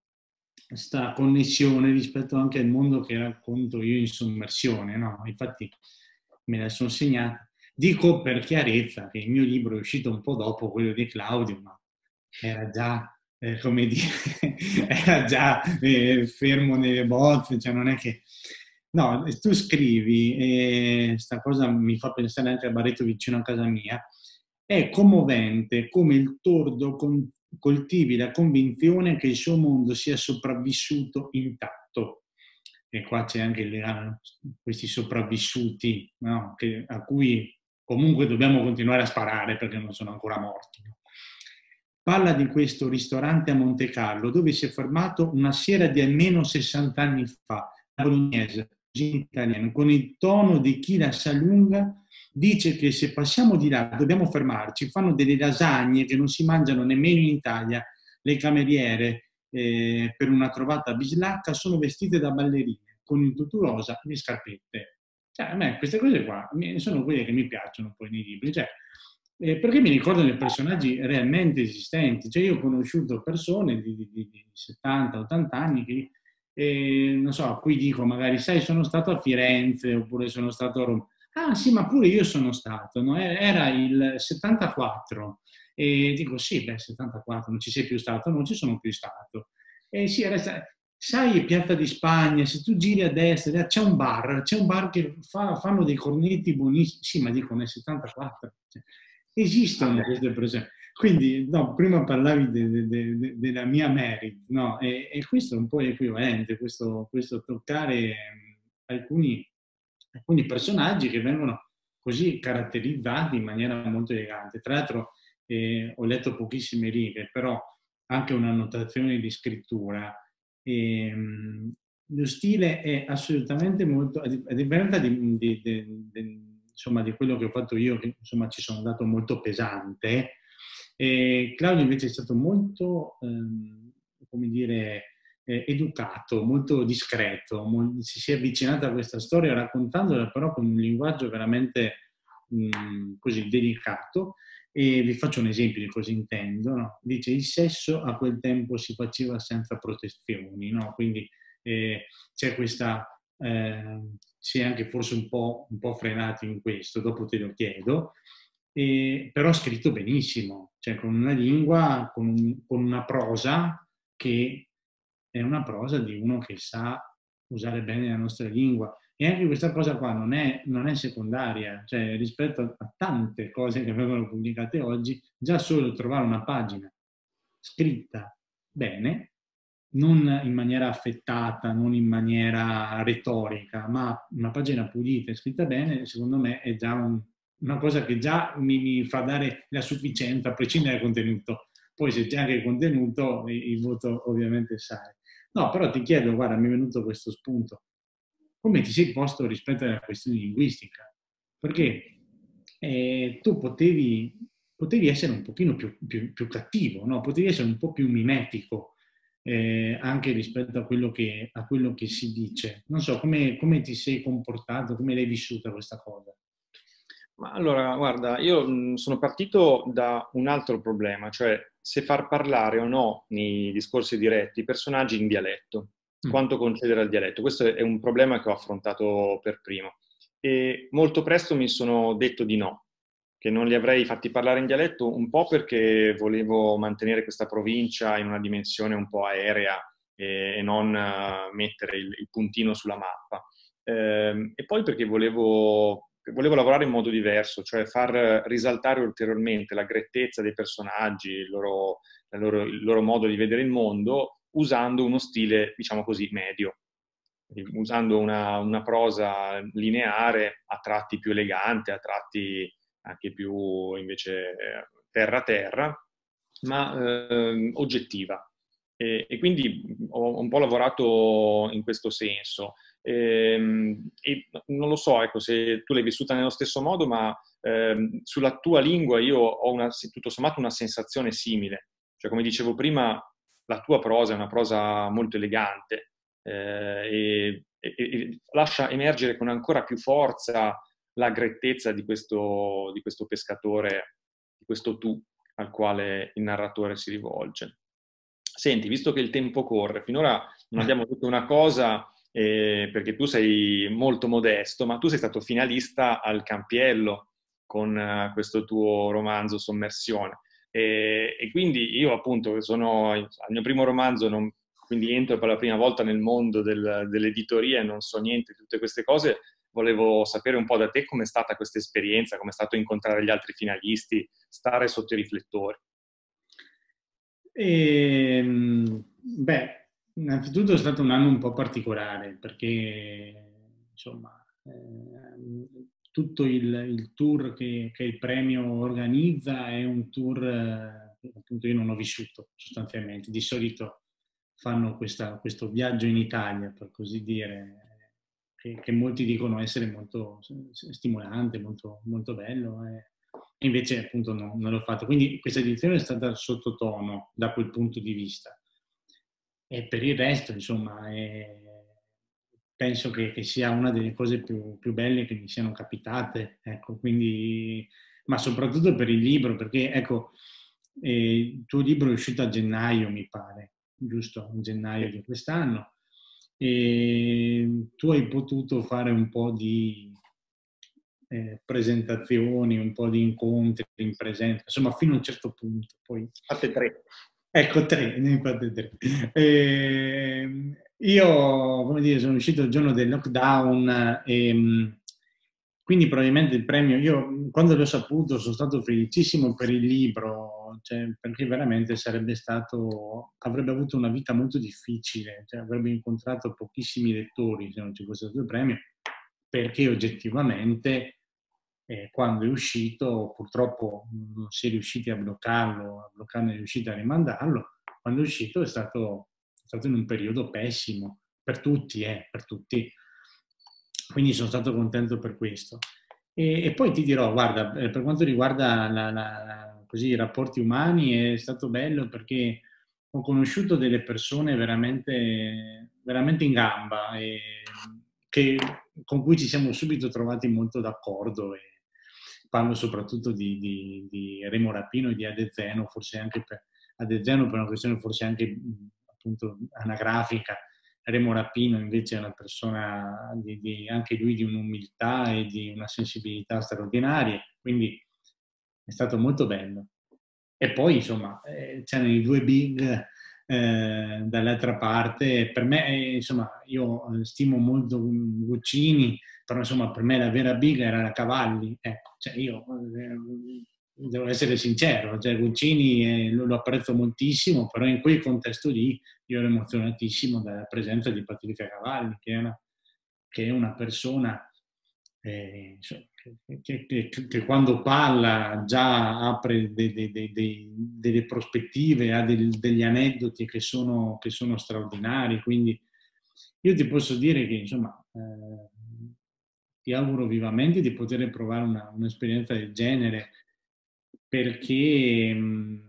sta connessione rispetto anche al mondo che racconto io in sommersione, no? Infatti me la sono segnata. Dico per chiarezza che il mio libro è uscito un po' dopo quello di Claudio, ma era già, eh, come dire, era già eh, fermo nelle bozze, cioè non è che... No, tu scrivi, e sta cosa mi fa pensare anche a Barreto vicino a casa mia, è commovente come il tordo con, coltivi la convinzione che il suo mondo sia sopravvissuto intatto. E qua c'è anche il, questi sopravvissuti, no? Che, a cui comunque dobbiamo continuare a sparare perché non sono ancora morti. Parla di questo ristorante a Monte Carlo dove si è fermato una sera di almeno sessanta anni fa, a Bolognese, italiano, con il tono di chi la sa lunga, dice che se passiamo di là dobbiamo fermarci, fanno delle lasagne che non si mangiano nemmeno in Italia, le cameriere eh, per una trovata a Bislacca sono vestite da ballerine, con il tutù rosa e le scarpette. Cioè, a me queste cose qua sono quelle che mi piacciono poi nei libri, cioè, eh, perché mi ricordano i personaggi realmente esistenti. Cioè, io ho conosciuto persone di, di, di settanta ottanta anni che, eh, non so, a cui dico magari, sai, sono stato a Firenze oppure sono stato a Roma. Ah sì, ma pure io sono stato, no? Era il settantaquattro e dico sì, beh, settantaquattro, non ci sei più stato? Non ci sono più stato. E sì, era, sai, Piazza di Spagna, se tu giri a destra c'è un bar, c'è un bar che fa, fanno dei cornetti buonissimi, sì, ma dico nel settantaquattro. Cioè, esistono queste persone. Quindi, no, prima parlavi de, de, de, de, della mia merit, no? E, e questo è un po' equivalente, questo, questo toccare alcuni, alcuni personaggi che vengono così caratterizzati in maniera molto elegante. Tra l'altro eh, ho letto pochissime righe, però anche una notazione di scrittura. E, mh, lo stile è assolutamente molto, a differenza di, di, di, di, insomma, di quello che ho fatto io, che insomma ci sono andato molto pesante, e Claudio invece è stato molto, ehm, come dire, eh, educato, molto discreto, mo- si, si è avvicinato a questa storia raccontandola però con un linguaggio veramente mh, così delicato. E vi faccio un esempio di cosa intendo. No? Dice il sesso a quel tempo si faceva senza protezioni, no? Quindi eh, c'è questa, eh, si è anche forse un po', un po' frenato in questo, dopo te lo chiedo, e, però scritto benissimo, cioè con una lingua, con, un, con una prosa che è una prosa di uno che sa usare bene la nostra lingua. E anche questa cosa qua non è, non è secondaria, cioè rispetto a, a tante cose che vengono pubblicate oggi, già solo trovare una pagina scritta bene, non in maniera affettata, non in maniera retorica, ma una pagina pulita e scritta bene, secondo me è già un, una cosa che già mi, mi fa dare la sufficienza, a prescindere dal contenuto. Poi se c'è anche il contenuto, il, il voto ovviamente sale. No, però ti chiedo, guarda, mi è venuto questo spunto. Come ti sei posto rispetto alla questione linguistica? Perché eh, tu potevi, potevi essere un pochino più, più, più cattivo, no? Potevi essere un po' più mimetico eh, anche rispetto a quello, che, a quello che si dice. Non so, come, come ti sei comportato, come l'hai vissuta questa cosa? Ma allora, guarda, io mh, sono partito da un altro problema, cioè se far parlare o no nei discorsi diretti i personaggi in dialetto, Mm. quanto concedere al dialetto. Questo è un problema che ho affrontato per primo. E molto presto mi sono detto di no, che non li avrei fatti parlare in dialetto, un po' perché volevo mantenere questa provincia in una dimensione un po' aerea e, e non uh, mettere il, il puntino sulla mappa. Eh, e poi perché volevo, volevo lavorare in modo diverso, cioè far risaltare ulteriormente la grettezza dei personaggi, il loro, il loro, il loro modo di vedere il mondo, usando uno stile, diciamo così, medio, usando una, una prosa lineare, a tratti più elegante, a tratti anche più invece terra-terra, ma eh, oggettiva. E, e quindi ho un po' lavorato in questo senso. E, e non lo so, ecco, se tu l'hai vissuta nello stesso modo, ma ehm, sulla tua lingua io ho una, tutto sommato una sensazione simile. Cioè, come dicevo prima, la tua prosa è una prosa molto elegante eh, e, e, e lascia emergere con ancora più forza la grettezza di questo, di questo pescatore, di questo tu al quale il narratore si rivolge. Senti, visto che il tempo corre, finora non abbiamo detto una cosa, eh, perché tu sei molto modesto, ma tu sei stato finalista al Campiello con uh, questo tuo romanzo Sommersione. E, e quindi io appunto sono al mio primo romanzo, non, quindi entro per la prima volta nel mondo del, dell'editoria e non so niente di tutte queste cose. Volevo sapere un po' da te com'è stata questa esperienza, com'è stato incontrare gli altri finalisti, stare sotto i riflettori. E, beh, innanzitutto è stato un anno un po' particolare perché, insomma, eh, tutto il, il tour che, che il premio organizza è un tour eh, che appunto io non ho vissuto sostanzialmente. Di solito fanno questa, questo viaggio in Italia, per così dire, che, che molti dicono essere molto stimolante, molto, molto bello. Eh. E invece appunto no, non l'ho fatto. Quindi questa edizione è stata sottotono da quel punto di vista. E per il resto, insomma, è, penso che, che sia una delle cose più, più belle che mi siano capitate. Ecco, quindi, ma soprattutto per il libro, perché ecco, eh, il tuo libro è uscito a gennaio, mi pare, giusto? A gennaio di quest'anno. E tu hai potuto fare un po' di Eh, presentazioni, un po' di incontri in presenza, insomma fino a un certo punto. Poi... Fate tre. Ecco, tre, ne fate tre. Eh, io, come dire, sono uscito il giorno del lockdown e quindi probabilmente il premio, io quando l'ho saputo sono stato felicissimo per il libro, cioè, perché veramente sarebbe stato, avrebbe avuto una vita molto difficile, cioè, avrebbe incontrato pochissimi lettori se non ci fosse stato il premio, perché oggettivamente eh, quando è uscito purtroppo non si è riusciti a bloccarlo, a bloccarlo non è riusciti a rimandarlo, quando è uscito è stato, è stato in un periodo pessimo, per tutti, eh, per tutti. Quindi sono stato contento per questo. E, e poi ti dirò, guarda, per quanto riguarda la, la, così, i rapporti umani è stato bello perché ho conosciuto delle persone veramente, veramente in gamba e che, con cui ci siamo subito trovati molto d'accordo. E parlo soprattutto di, di, di Remo Rapino e di Ade Zeno, forse anche per Ade Zeno per una questione forse anche appunto anagrafica. Remo Rapino invece è una persona di, di, anche lui di un'umiltà e di una sensibilità straordinarie, quindi è stato molto bello. E poi insomma eh, c'erano i due big eh, dall'altra parte, per me eh, insomma io stimo molto Guccini, però insomma per me la vera big era la Cavalli, ecco, cioè io eh, devo essere sincero, cioè Guccini eh, lo, lo apprezzo moltissimo, però in quel contesto lì io ero emozionatissimo dalla presenza di Patrizia Cavalli, che è una, che è una persona eh, che, che, che quando parla già apre de, de, de, de, delle prospettive, ha del, degli aneddoti che sono, che sono straordinari, quindi io ti posso dire che insomma eh, ti auguro vivamente di poter provare una, un'esperienza del genere perché,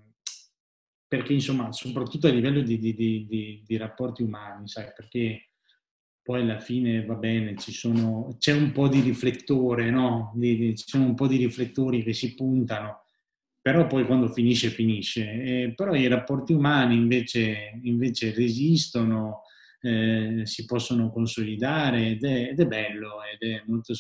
perché insomma soprattutto a livello di, di, di, di, di rapporti umani, sai, perché poi alla fine va bene, ci sono, c'è un po' di riflettore, no? Di, di, ci sono un po' di riflettori che si puntano, però poi quando finisce, finisce. Eh, però i rapporti umani invece, invece resistono, eh, si possono consolidare ed è, ed è bello, ed è molto,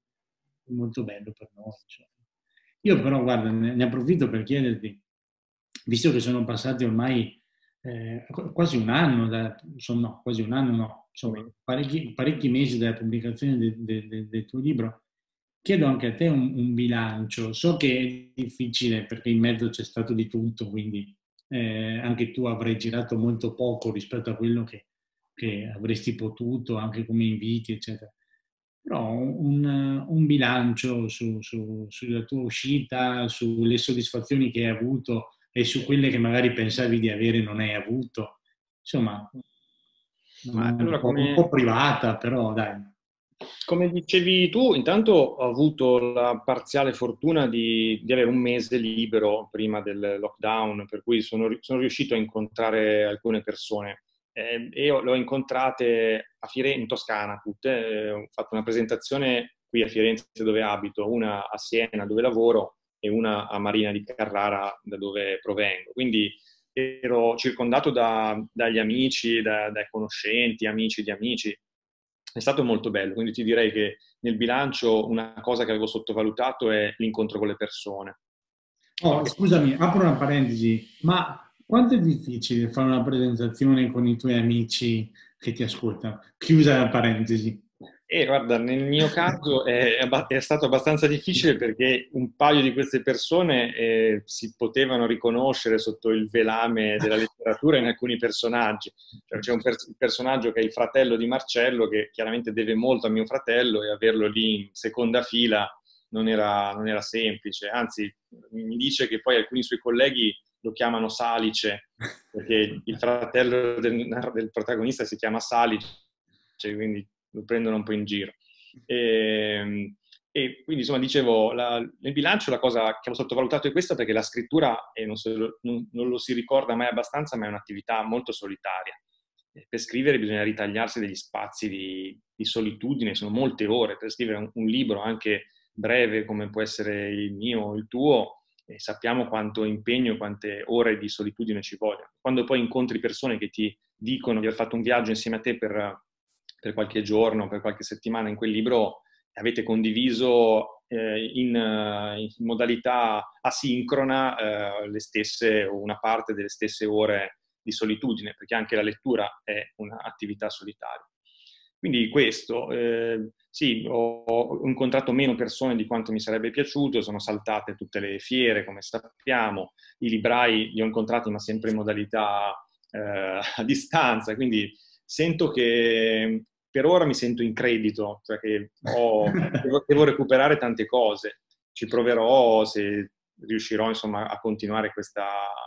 molto bello per noi. Cioè. Io però, guarda, ne, ne approfitto per chiederti, visto che sono passati ormai eh, quasi un anno, da, insomma, no, quasi un anno no, insomma, parecchi, parecchi mesi dalla pubblicazione de, de, de, del tuo libro, chiedo anche a te un, un bilancio. So che è difficile perché in mezzo c'è stato di tutto, quindi eh, anche tu avrai girato molto poco rispetto a quello che, che avresti potuto, anche come inviti, eccetera. Però un, un bilancio su, su, sulla tua uscita, sulle soddisfazioni che hai avuto e su quelle che magari pensavi di avere e non hai avuto. Insomma, Ma un, allora, po', un come, po' privata, però dai. come dicevi tu, intanto ho avuto la parziale fortuna di, di avere un mese libero prima del lockdown, per cui sono, sono riuscito a incontrare alcune persone. Eh, e io le ho incontrate a Firenze, in Toscana tutte. Eh, ho fatto una presentazione qui a Firenze dove abito, una a Siena dove lavoro e una a Marina di Carrara da dove provengo. Quindi ero circondato da, dagli amici, da, dai conoscenti, amici di amici. È stato molto bello, quindi ti direi che nel bilancio una cosa che avevo sottovalutato è l'incontro con le persone. Oh, scusami, apro una parentesi, ma quanto è difficile fare una presentazione con i tuoi amici che ti ascoltano? Chiusa la parentesi. E guarda, nel mio caso è, è stato abbastanza difficile perché un paio di queste persone eh, si potevano riconoscere sotto il velame della letteratura in alcuni personaggi. Cioè, c'è un per- personaggio che è il fratello di Marcello, che chiaramente deve molto a mio fratello, e averlo lì in seconda fila non era, non era semplice. Anzi, mi dice che poi alcuni suoi colleghi lo chiamano Salice, perché il fratello del, del protagonista si chiama Salice, quindi lo prendono un po' in giro. E, e quindi insomma dicevo, la, nel bilancio la cosa che ho sottovalutato è questa, perché la scrittura, e non, lo, non, non lo si ricorda mai abbastanza, ma è un'attività molto solitaria. E per scrivere bisogna ritagliarsi degli spazi di, di solitudine, sono molte ore per scrivere un, un libro anche breve come può essere il mio o il tuo, e sappiamo quanto impegno e quante ore di solitudine ci vogliono. Quando poi incontri persone che ti dicono di aver fatto un viaggio insieme a te per, per qualche giorno, per qualche settimana in quel libro, avete condiviso eh, in, in modalità asincrona eh, le stesse, o una parte delle stesse ore di solitudine, perché anche la lettura è un'attività solitaria. Quindi questo, eh, sì, ho, ho incontrato meno persone di quanto mi sarebbe piaciuto, sono saltate tutte le fiere, come sappiamo, i librai li ho incontrati ma sempre in modalità eh, a distanza, quindi sento che per ora mi sento in credito, cioè che ho, devo, devo recuperare tante cose, ci proverò se riuscirò insomma a continuare questa,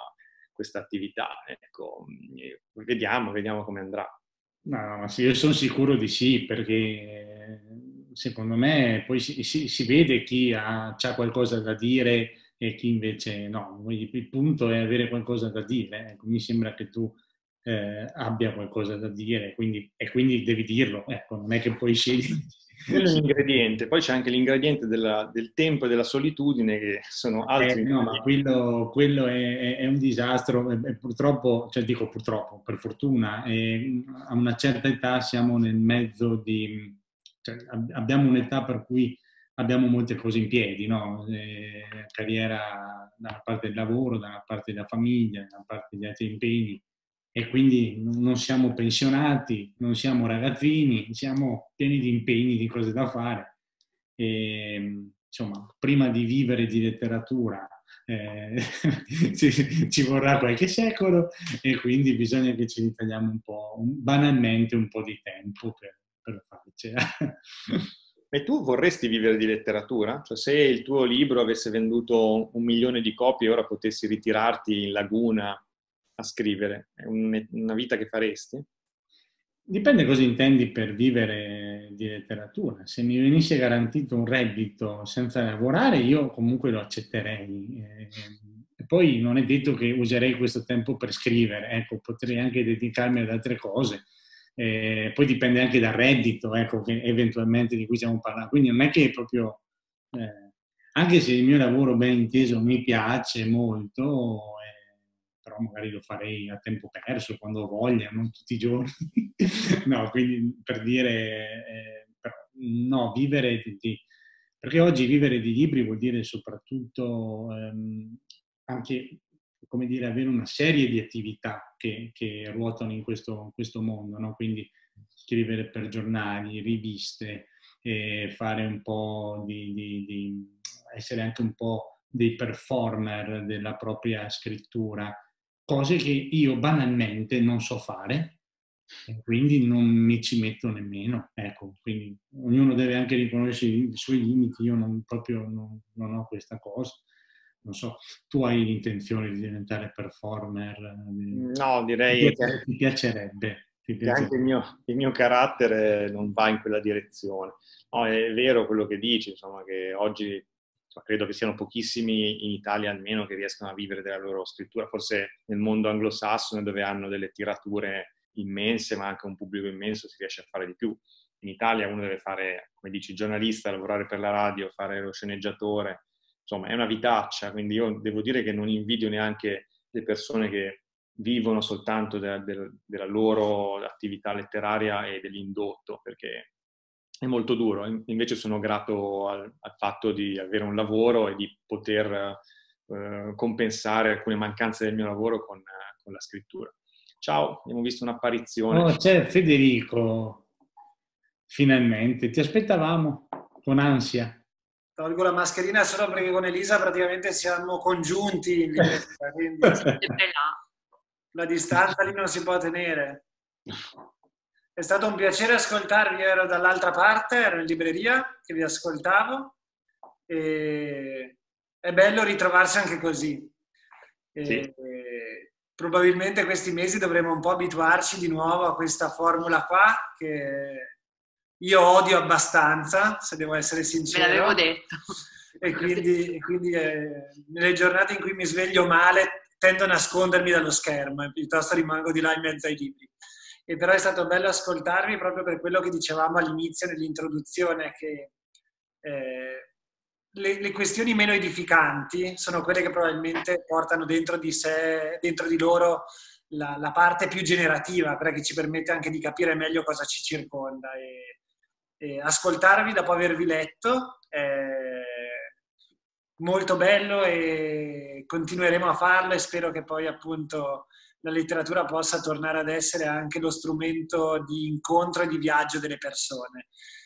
questa attività, ecco, vediamo, vediamo come andrà. No, ma sì, io sono sicuro di sì, perché secondo me poi si, si, si vede chi ha, ha qualcosa da dire e chi invece no. Il punto è avere qualcosa da dire. Ecco, mi sembra che tu eh, abbia qualcosa da dire, quindi, e quindi devi dirlo. Ecco, non è che poi scegli. Quello è l'ingrediente, poi c'è anche l'ingrediente della, del tempo e della solitudine, che sono altri Eh, no, ma ingredienti. quello, quello è, è un disastro e, e purtroppo, cioè dico purtroppo, per fortuna, e a una certa età siamo nel mezzo di, cioè, abbiamo un'età per cui abbiamo molte cose in piedi, no? Eh, carriera da una parte del lavoro, da una parte della famiglia, da una parte degli altri impegni, e quindi non siamo pensionati, non siamo ragazzini, siamo pieni di impegni, di cose da fare. E, insomma, prima di vivere di letteratura eh, ci, ci vorrà qualche secolo, e quindi bisogna che ci ritagliamo un po', banalmente un po' di tempo per, per farcela. E tu vorresti vivere di letteratura? Cioè, se il tuo libro avesse venduto un milione di copie e ora potessi ritirarti in laguna a scrivere, è un- una vita che faresti? Dipende cosa intendi per vivere di letteratura. Se mi venisse garantito un reddito senza lavorare, io comunque lo accetterei. Eh, E poi non è detto che userei questo tempo per scrivere, ecco, potrei anche dedicarmi ad altre cose. Eh, poi dipende anche dal reddito, ecco, che eventualmente di cui stiamo parlando. Quindi non è che proprio, eh, anche se il mio lavoro ben inteso mi piace molto, eh, però magari lo farei a tempo perso, quando ho voglia, non tutti i giorni. No, quindi per dire, eh, però, no, vivere di, di- perché oggi vivere di libri vuol dire soprattutto ehm, anche, come dire, avere una serie di attività che, che ruotano in questo, in questo mondo, no? Quindi scrivere per giornali, riviste, eh, fare un po' di, di- di- essere anche un po' dei performer della propria scrittura, cose che io banalmente non so fare e quindi non mi ci metto nemmeno. Ecco, quindi ognuno deve anche riconoscere i suoi limiti, io non, proprio non, non ho questa cosa. Non so, tu hai l'intenzione di diventare performer? eh, No, Ti direi che, piace- ti piacerebbe? Ti che anche il piacerebbe? mio, il mio carattere non va in quella direzione. No, è vero quello che dici, insomma, che oggi insomma, credo che siano pochissimi in Italia almeno che riescano a vivere della loro scrittura, forse nel mondo anglosassone dove hanno delle tirature immense, ma anche un pubblico immenso, si riesce a fare di più. In Italia uno deve fare, come dici, giornalista, lavorare per la radio, fare lo sceneggiatore, insomma, è una vitaccia, quindi io devo dire che non invidio neanche le persone che vivono soltanto de- de- della loro attività letteraria e dell'indotto, perché è molto duro. Invece sono grato al, al fatto di avere un lavoro e di poter eh, compensare alcune mancanze del mio lavoro con, eh, con la scrittura. Ciao, abbiamo visto un'apparizione. Oh, c'è Federico, finalmente, ti aspettavamo con ansia. Tolgo la mascherina solo perché con Elisa praticamente siamo congiunti in libreria, quindi Sempre là. la distanza lì non si può tenere. È stato un piacere ascoltarvi, ero dall'altra parte, ero in libreria che vi ascoltavo e è bello ritrovarsi anche così. E, Sì. e probabilmente questi mesi dovremo un po' abituarci di nuovo a questa formula qua che io odio abbastanza, se devo essere sincero. Me l'avevo detto. E quindi, e quindi eh, nelle giornate in cui mi sveglio male tendo a nascondermi dallo schermo e piuttosto rimango di là in mezzo ai libri. E però è stato bello ascoltarvi proprio per quello che dicevamo all'inizio nell'introduzione, che eh, le, le questioni meno edificanti sono quelle che probabilmente portano dentro di sé, dentro di loro la, la parte più generativa, perché ci permette anche di capire meglio cosa ci circonda. E, e ascoltarvi dopo avervi letto è molto bello e continueremo a farlo e spero che poi appunto la letteratura possa tornare ad essere anche lo strumento di incontro e di viaggio delle persone.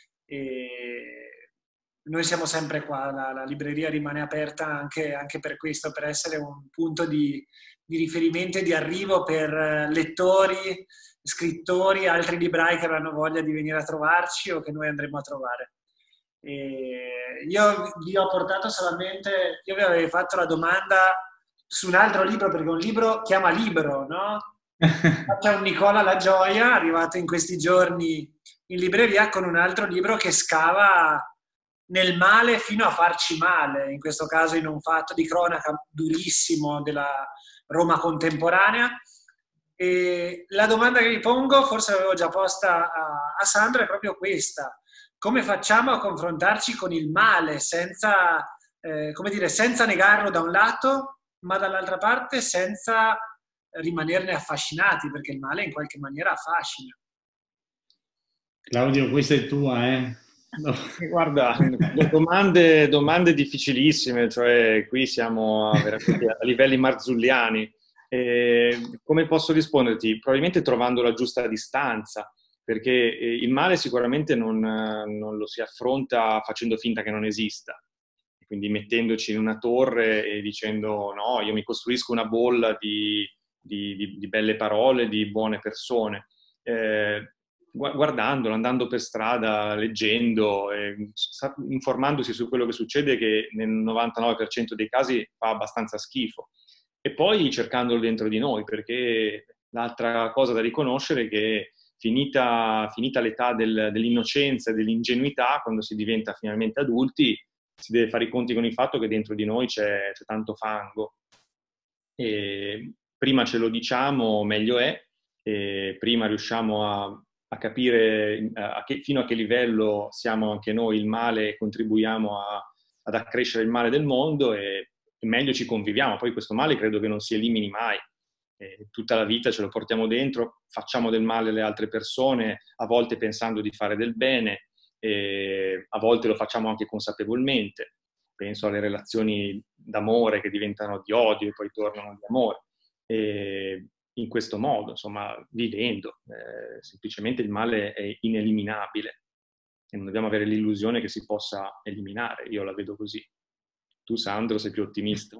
E noi siamo sempre qua, la, la libreria rimane aperta anche, anche per questo, per essere un punto di, di riferimento e di arrivo per lettori, scrittori, altri librai che avranno voglia di venire a trovarci o che noi andremo a trovare. E io vi ho portato solamente, io vi avevo fatto la domanda su un altro libro, perché un libro chiama libro, no? C'è un Nicola La Gioia, arrivato in questi giorni in libreria con un altro libro che scava nel male fino a farci male, in questo caso in un fatto di cronaca durissimo della Roma contemporanea. E la domanda che vi pongo, forse l'avevo già posta a, a Sandro, è proprio questa: come facciamo a confrontarci con il male senza, eh, come dire, senza negarlo da un lato, ma dall'altra parte senza rimanerne affascinati, perché il male in qualche maniera affascina. Claudio, questa è tua, eh? No. Guarda, domande, domande difficilissime, cioè qui siamo a, veramente a livelli marzulliani. E come posso risponderti? Probabilmente trovando la giusta distanza, perché il male sicuramente non, non lo si affronta facendo finta che non esista, quindi mettendoci in una torre e dicendo no, io mi costruisco una bolla di, di, di, di belle parole, di buone persone. Eh, guardandolo, andando per strada, leggendo, eh, informandosi su quello che succede, che nel novantanove per cento dei casi fa abbastanza schifo. E poi cercandolo dentro di noi, perché l'altra cosa da riconoscere è che finita, finita l'età del, dell'innocenza e dell'ingenuità, quando si diventa finalmente adulti, si deve fare i conti con il fatto che dentro di noi c'è, c'è tanto fango. E prima ce lo diciamo, meglio è, e prima riusciamo a, a capire a che, fino a che livello siamo anche noi il male e contribuiamo a, ad accrescere il male del mondo, e, e meglio ci conviviamo. Poi questo male credo che non si elimini mai. E tutta la vita ce lo portiamo dentro, facciamo del male alle altre persone, a volte pensando di fare del bene, e a volte lo facciamo anche consapevolmente. Penso alle relazioni d'amore che diventano di odio e poi tornano di amore. E in questo modo, insomma, vivendo, eh, semplicemente il male è ineliminabile e non dobbiamo avere l'illusione che si possa eliminare. Io la vedo così. Tu, Sandro, sei più ottimista?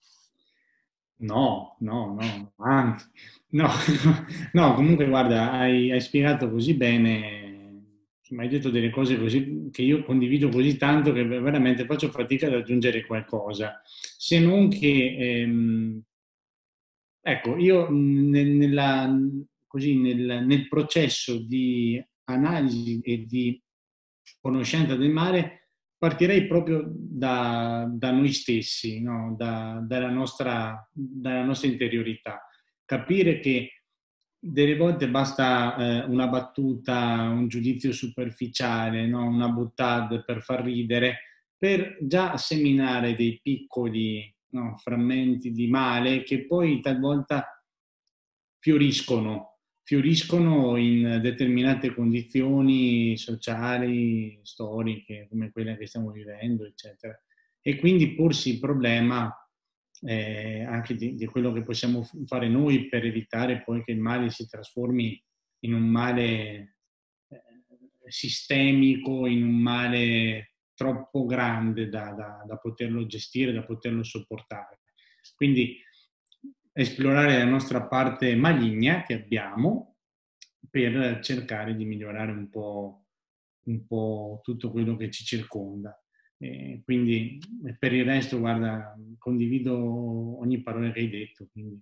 No, no, no, anzi, no, no, comunque guarda, hai, hai spiegato così bene, insomma, hai detto delle cose così che io condivido così tanto che veramente faccio fatica ad aggiungere qualcosa, se non che, ehm, ecco, io nel, nella, così, nel, nel processo di analisi e di conoscenza del male partirei proprio da, da noi stessi, no? da, dalla, nostra, dalla nostra interiorità. Capire che delle volte basta eh, una battuta, un giudizio superficiale, no? Una boutade per far ridere, per già seminare dei piccoli, no, frammenti di male che poi talvolta fioriscono fioriscono in determinate condizioni sociali, storiche, come quelle che stiamo vivendo, eccetera. E quindi porsi il problema eh, anche di, di quello che possiamo fare noi per evitare poi che il male si trasformi in un male eh, sistemico, in un male troppo grande da, da, da poterlo gestire, da poterlo sopportare. Quindi esplorare la nostra parte maligna che abbiamo per cercare di migliorare un po', un po' tutto quello che ci circonda. E quindi per il resto, guarda, condivido ogni parola che hai detto. Quindi.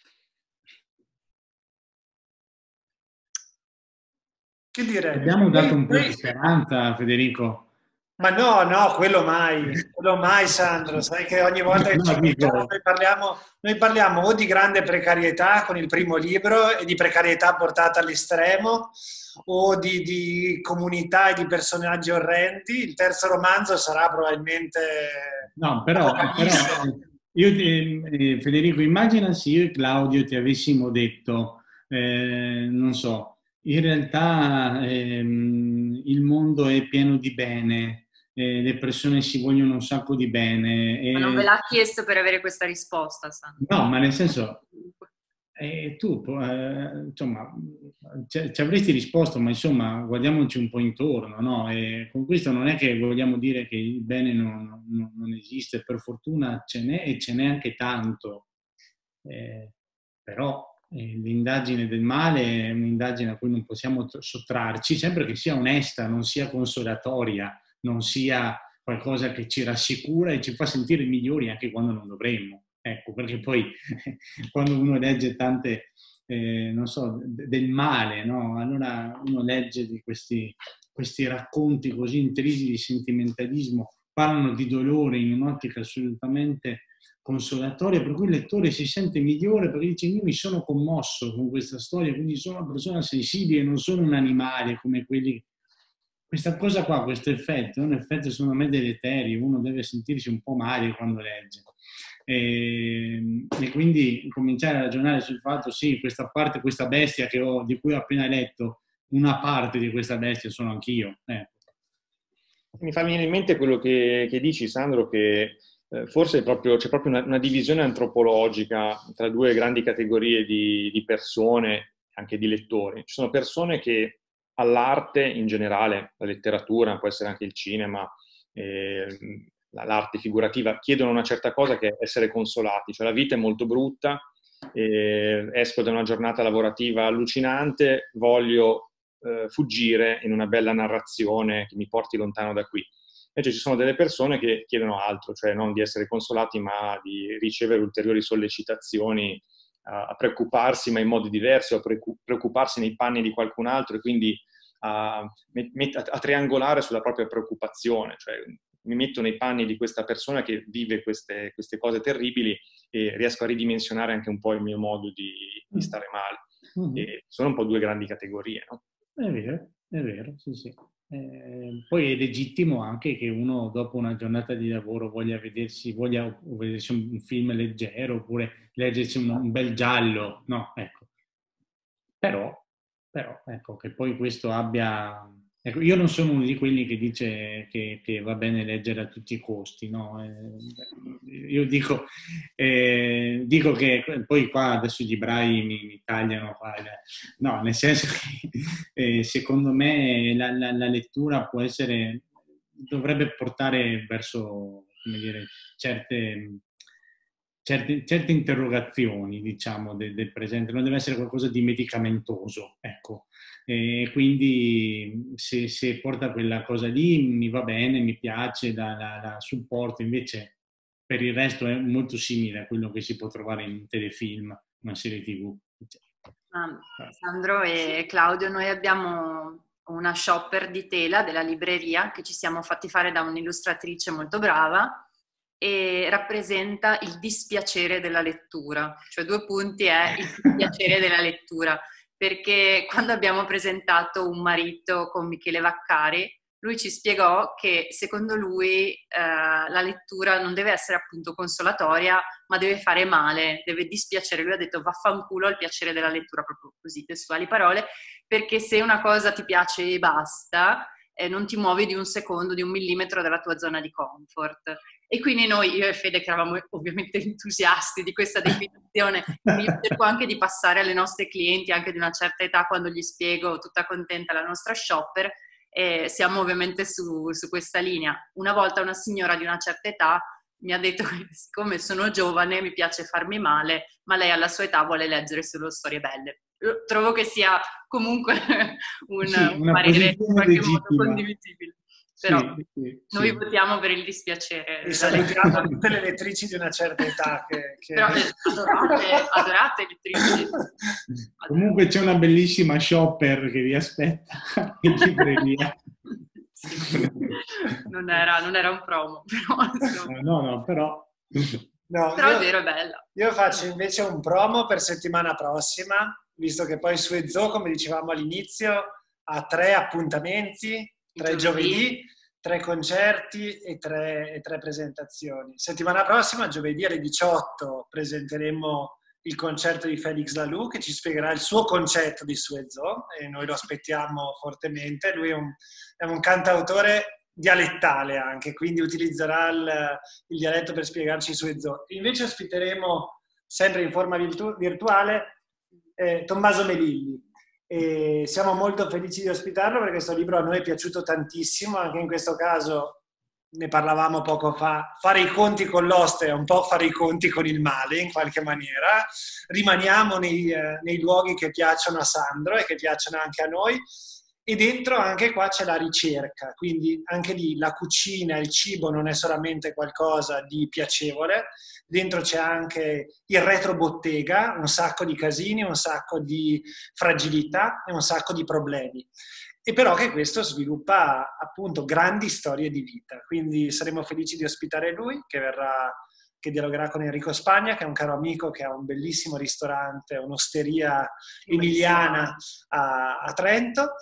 Che dire? Abbiamo dato un po' di speranza, Federico. Ma no, no, quello mai, quello mai, Sandro. Sai che ogni volta che no, ci dico... noi parliamo, noi parliamo o di grande precarietà con il primo libro e di precarietà portata all'estremo, o di, di comunità e di personaggi orrendi. Il terzo romanzo sarà probabilmente... No, però, però io, eh, Federico, immagina se io e Claudio ti avessimo detto, eh, non so, in realtà ehm, il mondo è pieno di bene, eh, le persone si vogliono un sacco di bene. E... Ma non ve l'ha chiesto per avere questa risposta, Sandro. No, ma nel senso, eh, tu, eh, insomma, ci, ci avresti risposto, ma insomma, guardiamoci un po' intorno, no? E con questo non è che vogliamo dire che il bene non, non, non esiste, per fortuna ce n'è e ce n'è anche tanto, eh, però eh, l'indagine del male è un'indagine a cui non possiamo sottrarci, sempre che sia onesta, non sia consolatoria, non sia qualcosa che ci rassicura e ci fa sentire migliori anche quando non dovremmo. Ecco, perché poi quando uno legge tante, eh, non so, del male, no? Allora uno legge di questi, questi racconti così intrisi di sentimentalismo, parlano di dolore in un'ottica assolutamente consolatoria, per cui il lettore si sente migliore perché dice: io mi sono commosso con questa storia, quindi sono una persona sensibile, non sono un animale come quelli. Questa cosa qua, questo effetto, è un effetto secondo me deleterio, uno deve sentirsi un po' male quando legge. E, e quindi cominciare a ragionare sul fatto, sì, questa parte, questa bestia che ho, di cui ho appena letto, una parte di questa bestia sono anch'io. Eh. Mi fa venire in mente quello che, che dici, Sandro, che eh, forse proprio, c'è proprio una, una divisione antropologica tra due grandi categorie di, di persone, anche di lettori. Ci sono persone che all'arte in generale, la letteratura, può essere anche il cinema, eh, l'arte figurativa, chiedono una certa cosa che è essere consolati, cioè la vita è molto brutta, eh, esco da una giornata lavorativa allucinante, voglio eh, fuggire in una bella narrazione che mi porti lontano da qui. Invece ci sono delle persone che chiedono altro, cioè non di essere consolati, ma di ricevere ulteriori sollecitazioni a, a preoccuparsi, ma in modi diversi, o a preoccuparsi nei panni di qualcun altro, e quindi a, a, a triangolare sulla propria preoccupazione. Cioè, mi metto nei panni di questa persona che vive queste, queste cose terribili e riesco a ridimensionare anche un po' il mio modo di, di stare male. Mm-hmm. E sono un po' due grandi categorie, no? È vero, è vero, sì, sì. Eh, poi è legittimo anche che uno dopo una giornata di lavoro voglia vedersi, voglia vedersi un, un film leggero, oppure leggersi un, un bel giallo, no, ecco. Però, però, ecco, che poi questo abbia... Ecco, io non sono uno di quelli che dice che, che va bene leggere a tutti i costi, no? Eh, io dico, eh, dico che poi qua adesso gli ebrai mi, mi tagliano, no, nel senso che eh, secondo me la, la, la lettura può essere, dovrebbe portare verso, come dire, certe... Certe, certe interrogazioni, diciamo, del, del presente, non deve essere qualcosa di medicamentoso, ecco. E quindi se, se porta quella cosa lì mi va bene, mi piace, la, la, la supporto, invece per il resto è molto simile a quello che si può trovare in un telefilm, una serie tivù. Ah, Sandro e Claudio, noi abbiamo una shopper di tela della libreria che ci siamo fatti fare da un'illustratrice molto brava, e rappresenta il dispiacere della lettura, cioè due punti è il dispiacere della lettura, perché quando abbiamo presentato Un marito con Michele Vaccari, lui ci spiegò che secondo lui eh, la lettura non deve essere appunto consolatoria, ma deve fare male, deve dispiacere. Lui ha detto vaffanculo al piacere della lettura, proprio così, testuali parole, perché se una cosa ti piace e basta, eh, non ti muovi di un secondo, di un millimetro dalla tua zona di comfort. E quindi noi, io e Fede, che eravamo ovviamente entusiasti di questa definizione, io cerco anche di passare alle nostre clienti, anche di una certa età, quando gli spiego tutta contenta la nostra shopper, e siamo ovviamente su, su questa linea. Una volta una signora di una certa età mi ha detto che siccome sono giovane mi piace farmi male, ma lei alla sua età vuole leggere solo storie belle. Io trovo che sia comunque un, sì, un parere in qualche modo condivisibile. Però sì, sì, noi sì. votiamo per il dispiacere. E salutiamo tutte le lettrici di una certa età. Che, che... Però adorate, adorate lettrici. Comunque c'è una bellissima shopper che vi aspetta in libreria. Sì. Non, era, non era un promo, però insomma. No, no, però... No, però io, è vero, è bella. Io faccio invece un promo per settimana prossima, visto che poi su Ezo, come dicevamo all'inizio, ha tre appuntamenti, tre giovedì. giovedì, tre concerti e tre, e tre presentazioni. Settimana prossima, giovedì alle diciotto, presenteremo il concerto di Felix Laloux, che ci spiegherà il suo concetto di Suezo, e noi lo aspettiamo fortemente. Lui è un, è un cantautore dialettale anche, quindi utilizzerà il, il dialetto per spiegarci Suezo. Invece ospiteremo, sempre in forma virtu- virtuale, eh, Tommaso Melilli. E siamo molto felici di ospitarlo perché questo libro a noi è piaciuto tantissimo, anche in questo caso ne parlavamo poco fa, fare i conti con l'oste è un po' fare i conti con il male in qualche maniera, rimaniamo nei, eh, nei luoghi che piacciono a Sandro e che piacciono anche a noi, e dentro anche qua c'è la ricerca, quindi anche lì la cucina, il cibo non è solamente qualcosa di piacevole, dentro c'è anche il retrobottega, un sacco di casini, un sacco di fragilità e un sacco di problemi. E però che questo sviluppa appunto grandi storie di vita. Quindi saremo felici di ospitare lui, che verrà, che dialogherà con Enrico Spagna, che è un caro amico che ha un bellissimo ristorante, un'osteria emiliana a, a Trento,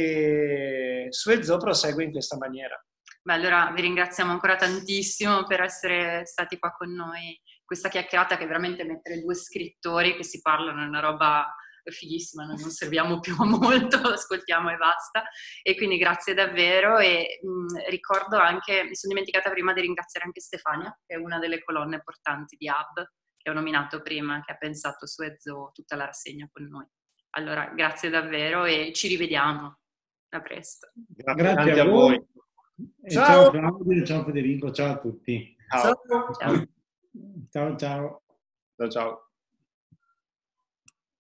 e Suezo prosegue in questa maniera. Beh, allora vi ringraziamo ancora tantissimo per essere stati qua con noi. Questa chiacchierata che veramente mettere due scrittori che si parlano è una roba fighissima, noi non serviamo più a molto, ascoltiamo e basta. E quindi grazie davvero, e mh, ricordo anche, mi sono dimenticata prima di ringraziare anche Stefania, che è una delle colonne portanti di Hub, che ho nominato prima, che ha pensato Suezo tutta la rassegna con noi. Allora, grazie davvero e ci rivediamo. A presto. Grazie, grazie a voi. Ciao. Ciao Claudio, ciao Federico, ciao a tutti. Ciao. Ciao. Ciao ciao. Ciao ciao.